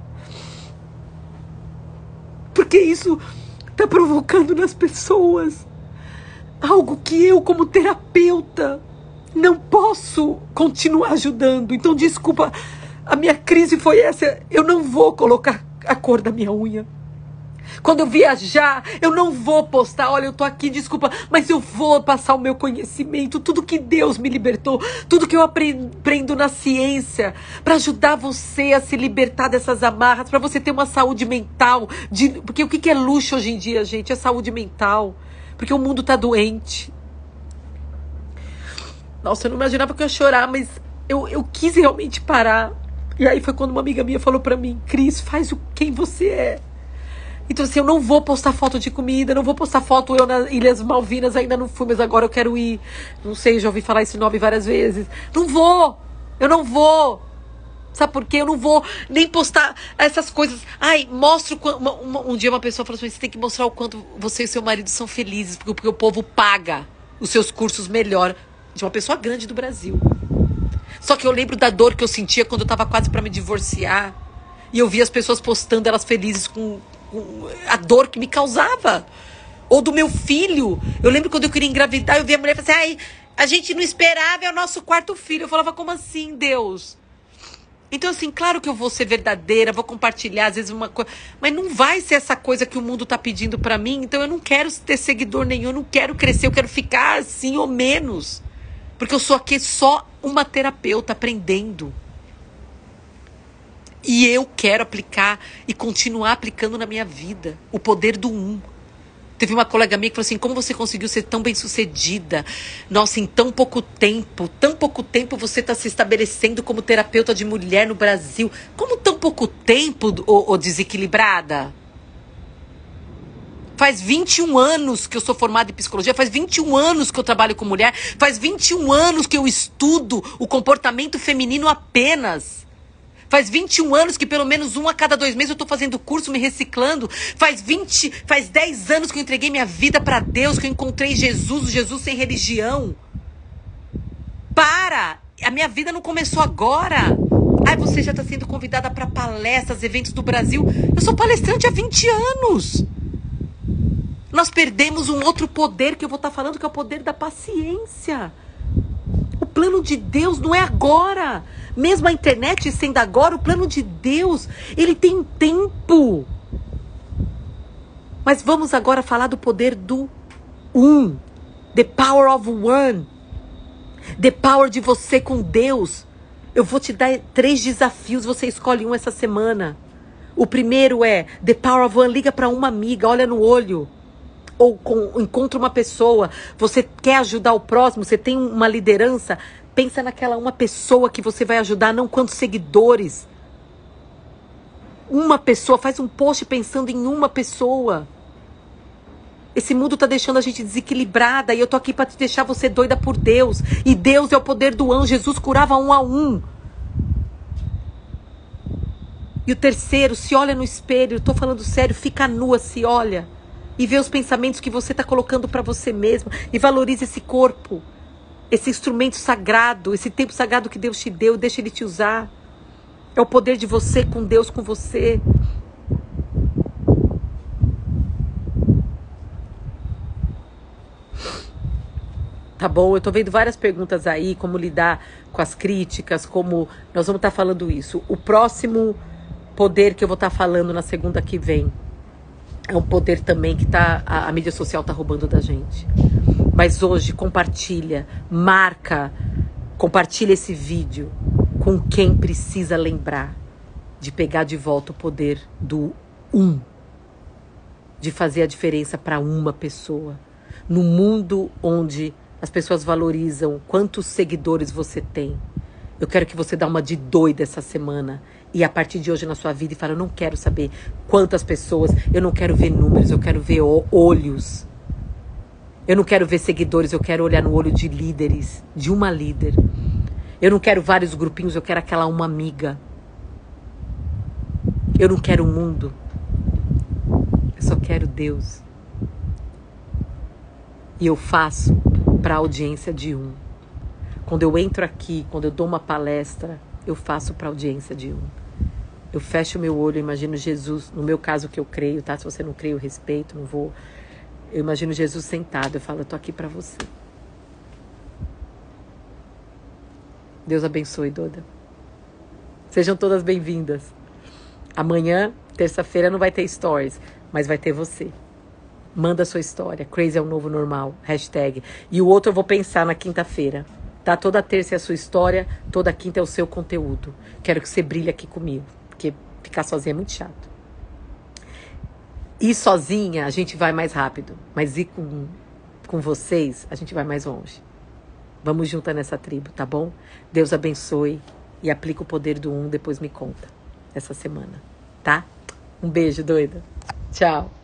Porque isso está provocando nas pessoas algo que eu, como terapeuta, não posso continuar ajudando. Então, desculpa, a minha crise foi essa. Eu não vou colocar a cor da minha unha. Quando eu viajar, eu não vou postar, olha, eu tô aqui, desculpa, mas eu vou passar o meu conhecimento, tudo que Deus me libertou, tudo que eu aprendo na ciência, para ajudar você a se libertar dessas amarras, para você ter uma saúde mental. Porque o que é luxo hoje em dia, gente? É saúde mental. Porque o mundo tá doente. Nossa, eu não imaginava que eu ia chorar, mas eu quis realmente parar. E aí foi quando uma amiga minha falou pra mim, Cris, faz quem você é. Então assim, eu não vou postar foto de comida, não vou postar foto eu nas Ilhas Malvinas, ainda não fui, mas agora eu quero ir. Não sei, já ouvi falar esse nome várias vezes. Não vou, eu não vou. Sabe por quê? Eu não vou nem postar essas coisas. Ai, mostro... Um dia uma pessoa falou assim, você tem que mostrar o quanto você e seu marido são felizes, porque o povo paga os seus cursos melhor. De uma pessoa grande do Brasil. Só que eu lembro da dor que eu sentia quando eu tava quase pra me divorciar. E eu via as pessoas postando elas felizes com a dor que me causava. Ou do meu filho. Eu lembro quando eu queria engravidar, eu via a mulher e falava assim, ai, a gente não esperava, é o nosso 4º filho. Eu falava, como assim, Deus? Então, assim, claro que eu vou ser verdadeira, vou compartilhar, às vezes, uma coisa... Mas não vai ser essa coisa que o mundo tá pedindo pra mim. Então, eu não quero ter seguidor nenhum, eu não quero crescer, eu quero ficar assim ou menos. Porque eu sou aqui só uma terapeuta aprendendo. E eu quero aplicar e continuar aplicando na minha vida o poder do 1. Teve uma colega minha que falou assim, como você conseguiu ser tão bem-sucedida? Nossa, em tão pouco tempo você está se estabelecendo como terapeuta de mulher no Brasil. Como tão pouco tempo, ô desequilibrada? Faz 21 anos que eu sou formada em psicologia, faz 21 anos que eu trabalho com mulher, faz 21 anos que eu estudo o comportamento feminino apenas. Faz 21 anos que pelo menos 1 a cada 2 meses eu tô fazendo curso, me reciclando. Faz 10 anos que eu entreguei minha vida para Deus, que eu encontrei Jesus, o Jesus sem religião. Para! A minha vida não começou agora. Ai, você já tá sendo convidada para palestras, eventos do Brasil. Eu sou palestrante há 20 anos. Nós perdemos um outro poder que eu vou estar falando, que é o poder da paciência. O plano de Deus não é agora. Mesmo a internet sendo agora, o plano de Deus, ele tem tempo. Mas vamos agora falar do poder do 1. The power of 1. The power de você com Deus. Eu vou te dar 3 desafios, você escolhe um essa semana. O primeiro é The power of 1. Liga para uma amiga, olha no olho. Ou encontra uma pessoa, você quer ajudar o próximo, você tem uma liderança, pensa naquela uma pessoa que você vai ajudar, não quantos seguidores. Uma pessoa, faz um post pensando em uma pessoa. Esse mundo tá deixando a gente desequilibrada e eu tô aqui para te deixar você doida por Deus. E Deus é o poder do 1, Jesus curava 1 a 1. E o terceiro, se olha no espelho, eu tô falando sério, fica nua, se olha. E vê os pensamentos que você está colocando para você mesmo. E valorize esse corpo. Esse instrumento sagrado. Esse tempo sagrado que Deus te deu. Deixa Ele te usar. É o poder de você com Deus, com você. Tá bom? Eu tô vendo várias perguntas aí. Como lidar com as críticas. Como nós vamos estar falando isso. O próximo poder que eu vou estar falando na segunda que vem. É um poder também que a mídia social tá roubando da gente. Mas hoje, compartilha, marca, compartilha esse vídeo com quem precisa lembrar de pegar de volta o poder do 1. De fazer a diferença para uma pessoa. No mundo onde As pessoas valorizam quantos seguidores você tem. Eu quero que você dê uma de doida essa semana. E a partir de hoje na sua vida e fala, eu não quero saber quantas pessoas, eu não quero ver números, eu quero ver olhos. Eu não quero ver seguidores, eu quero olhar no olho de líderes, de uma líder. Eu não quero vários grupinhos, eu quero aquela uma amiga. Eu não quero o mundo. Eu só quero Deus. E eu faço para a audiência de um. Quando eu entro aqui, quando eu dou uma palestra, eu faço para a audiência de um. Eu fecho meu olho, eu imagino Jesus, no meu caso que eu creio, tá? Se você não crê, eu respeito, não vou. Eu imagino Jesus sentado, eu falo, eu tô aqui para você. Deus abençoe, Doda. Sejam todas bem-vindas. Amanhã, terça-feira, não vai ter stories, mas vai ter você. Manda a sua história. Crazy é o novo normal. Hashtag. E o outro eu vou pensar na quinta-feira. Tá? Toda terça é a sua história, toda quinta é o seu conteúdo. Quero que você brilhe aqui comigo, porque ficar sozinha é muito chato. Ir sozinha, a gente vai mais rápido. Mas ir com vocês, a gente vai mais longe. Vamos juntas nessa tribo, tá bom? Deus abençoe e aplica o poder do depois me conta essa semana, tá? Um beijo, doida. Tchau.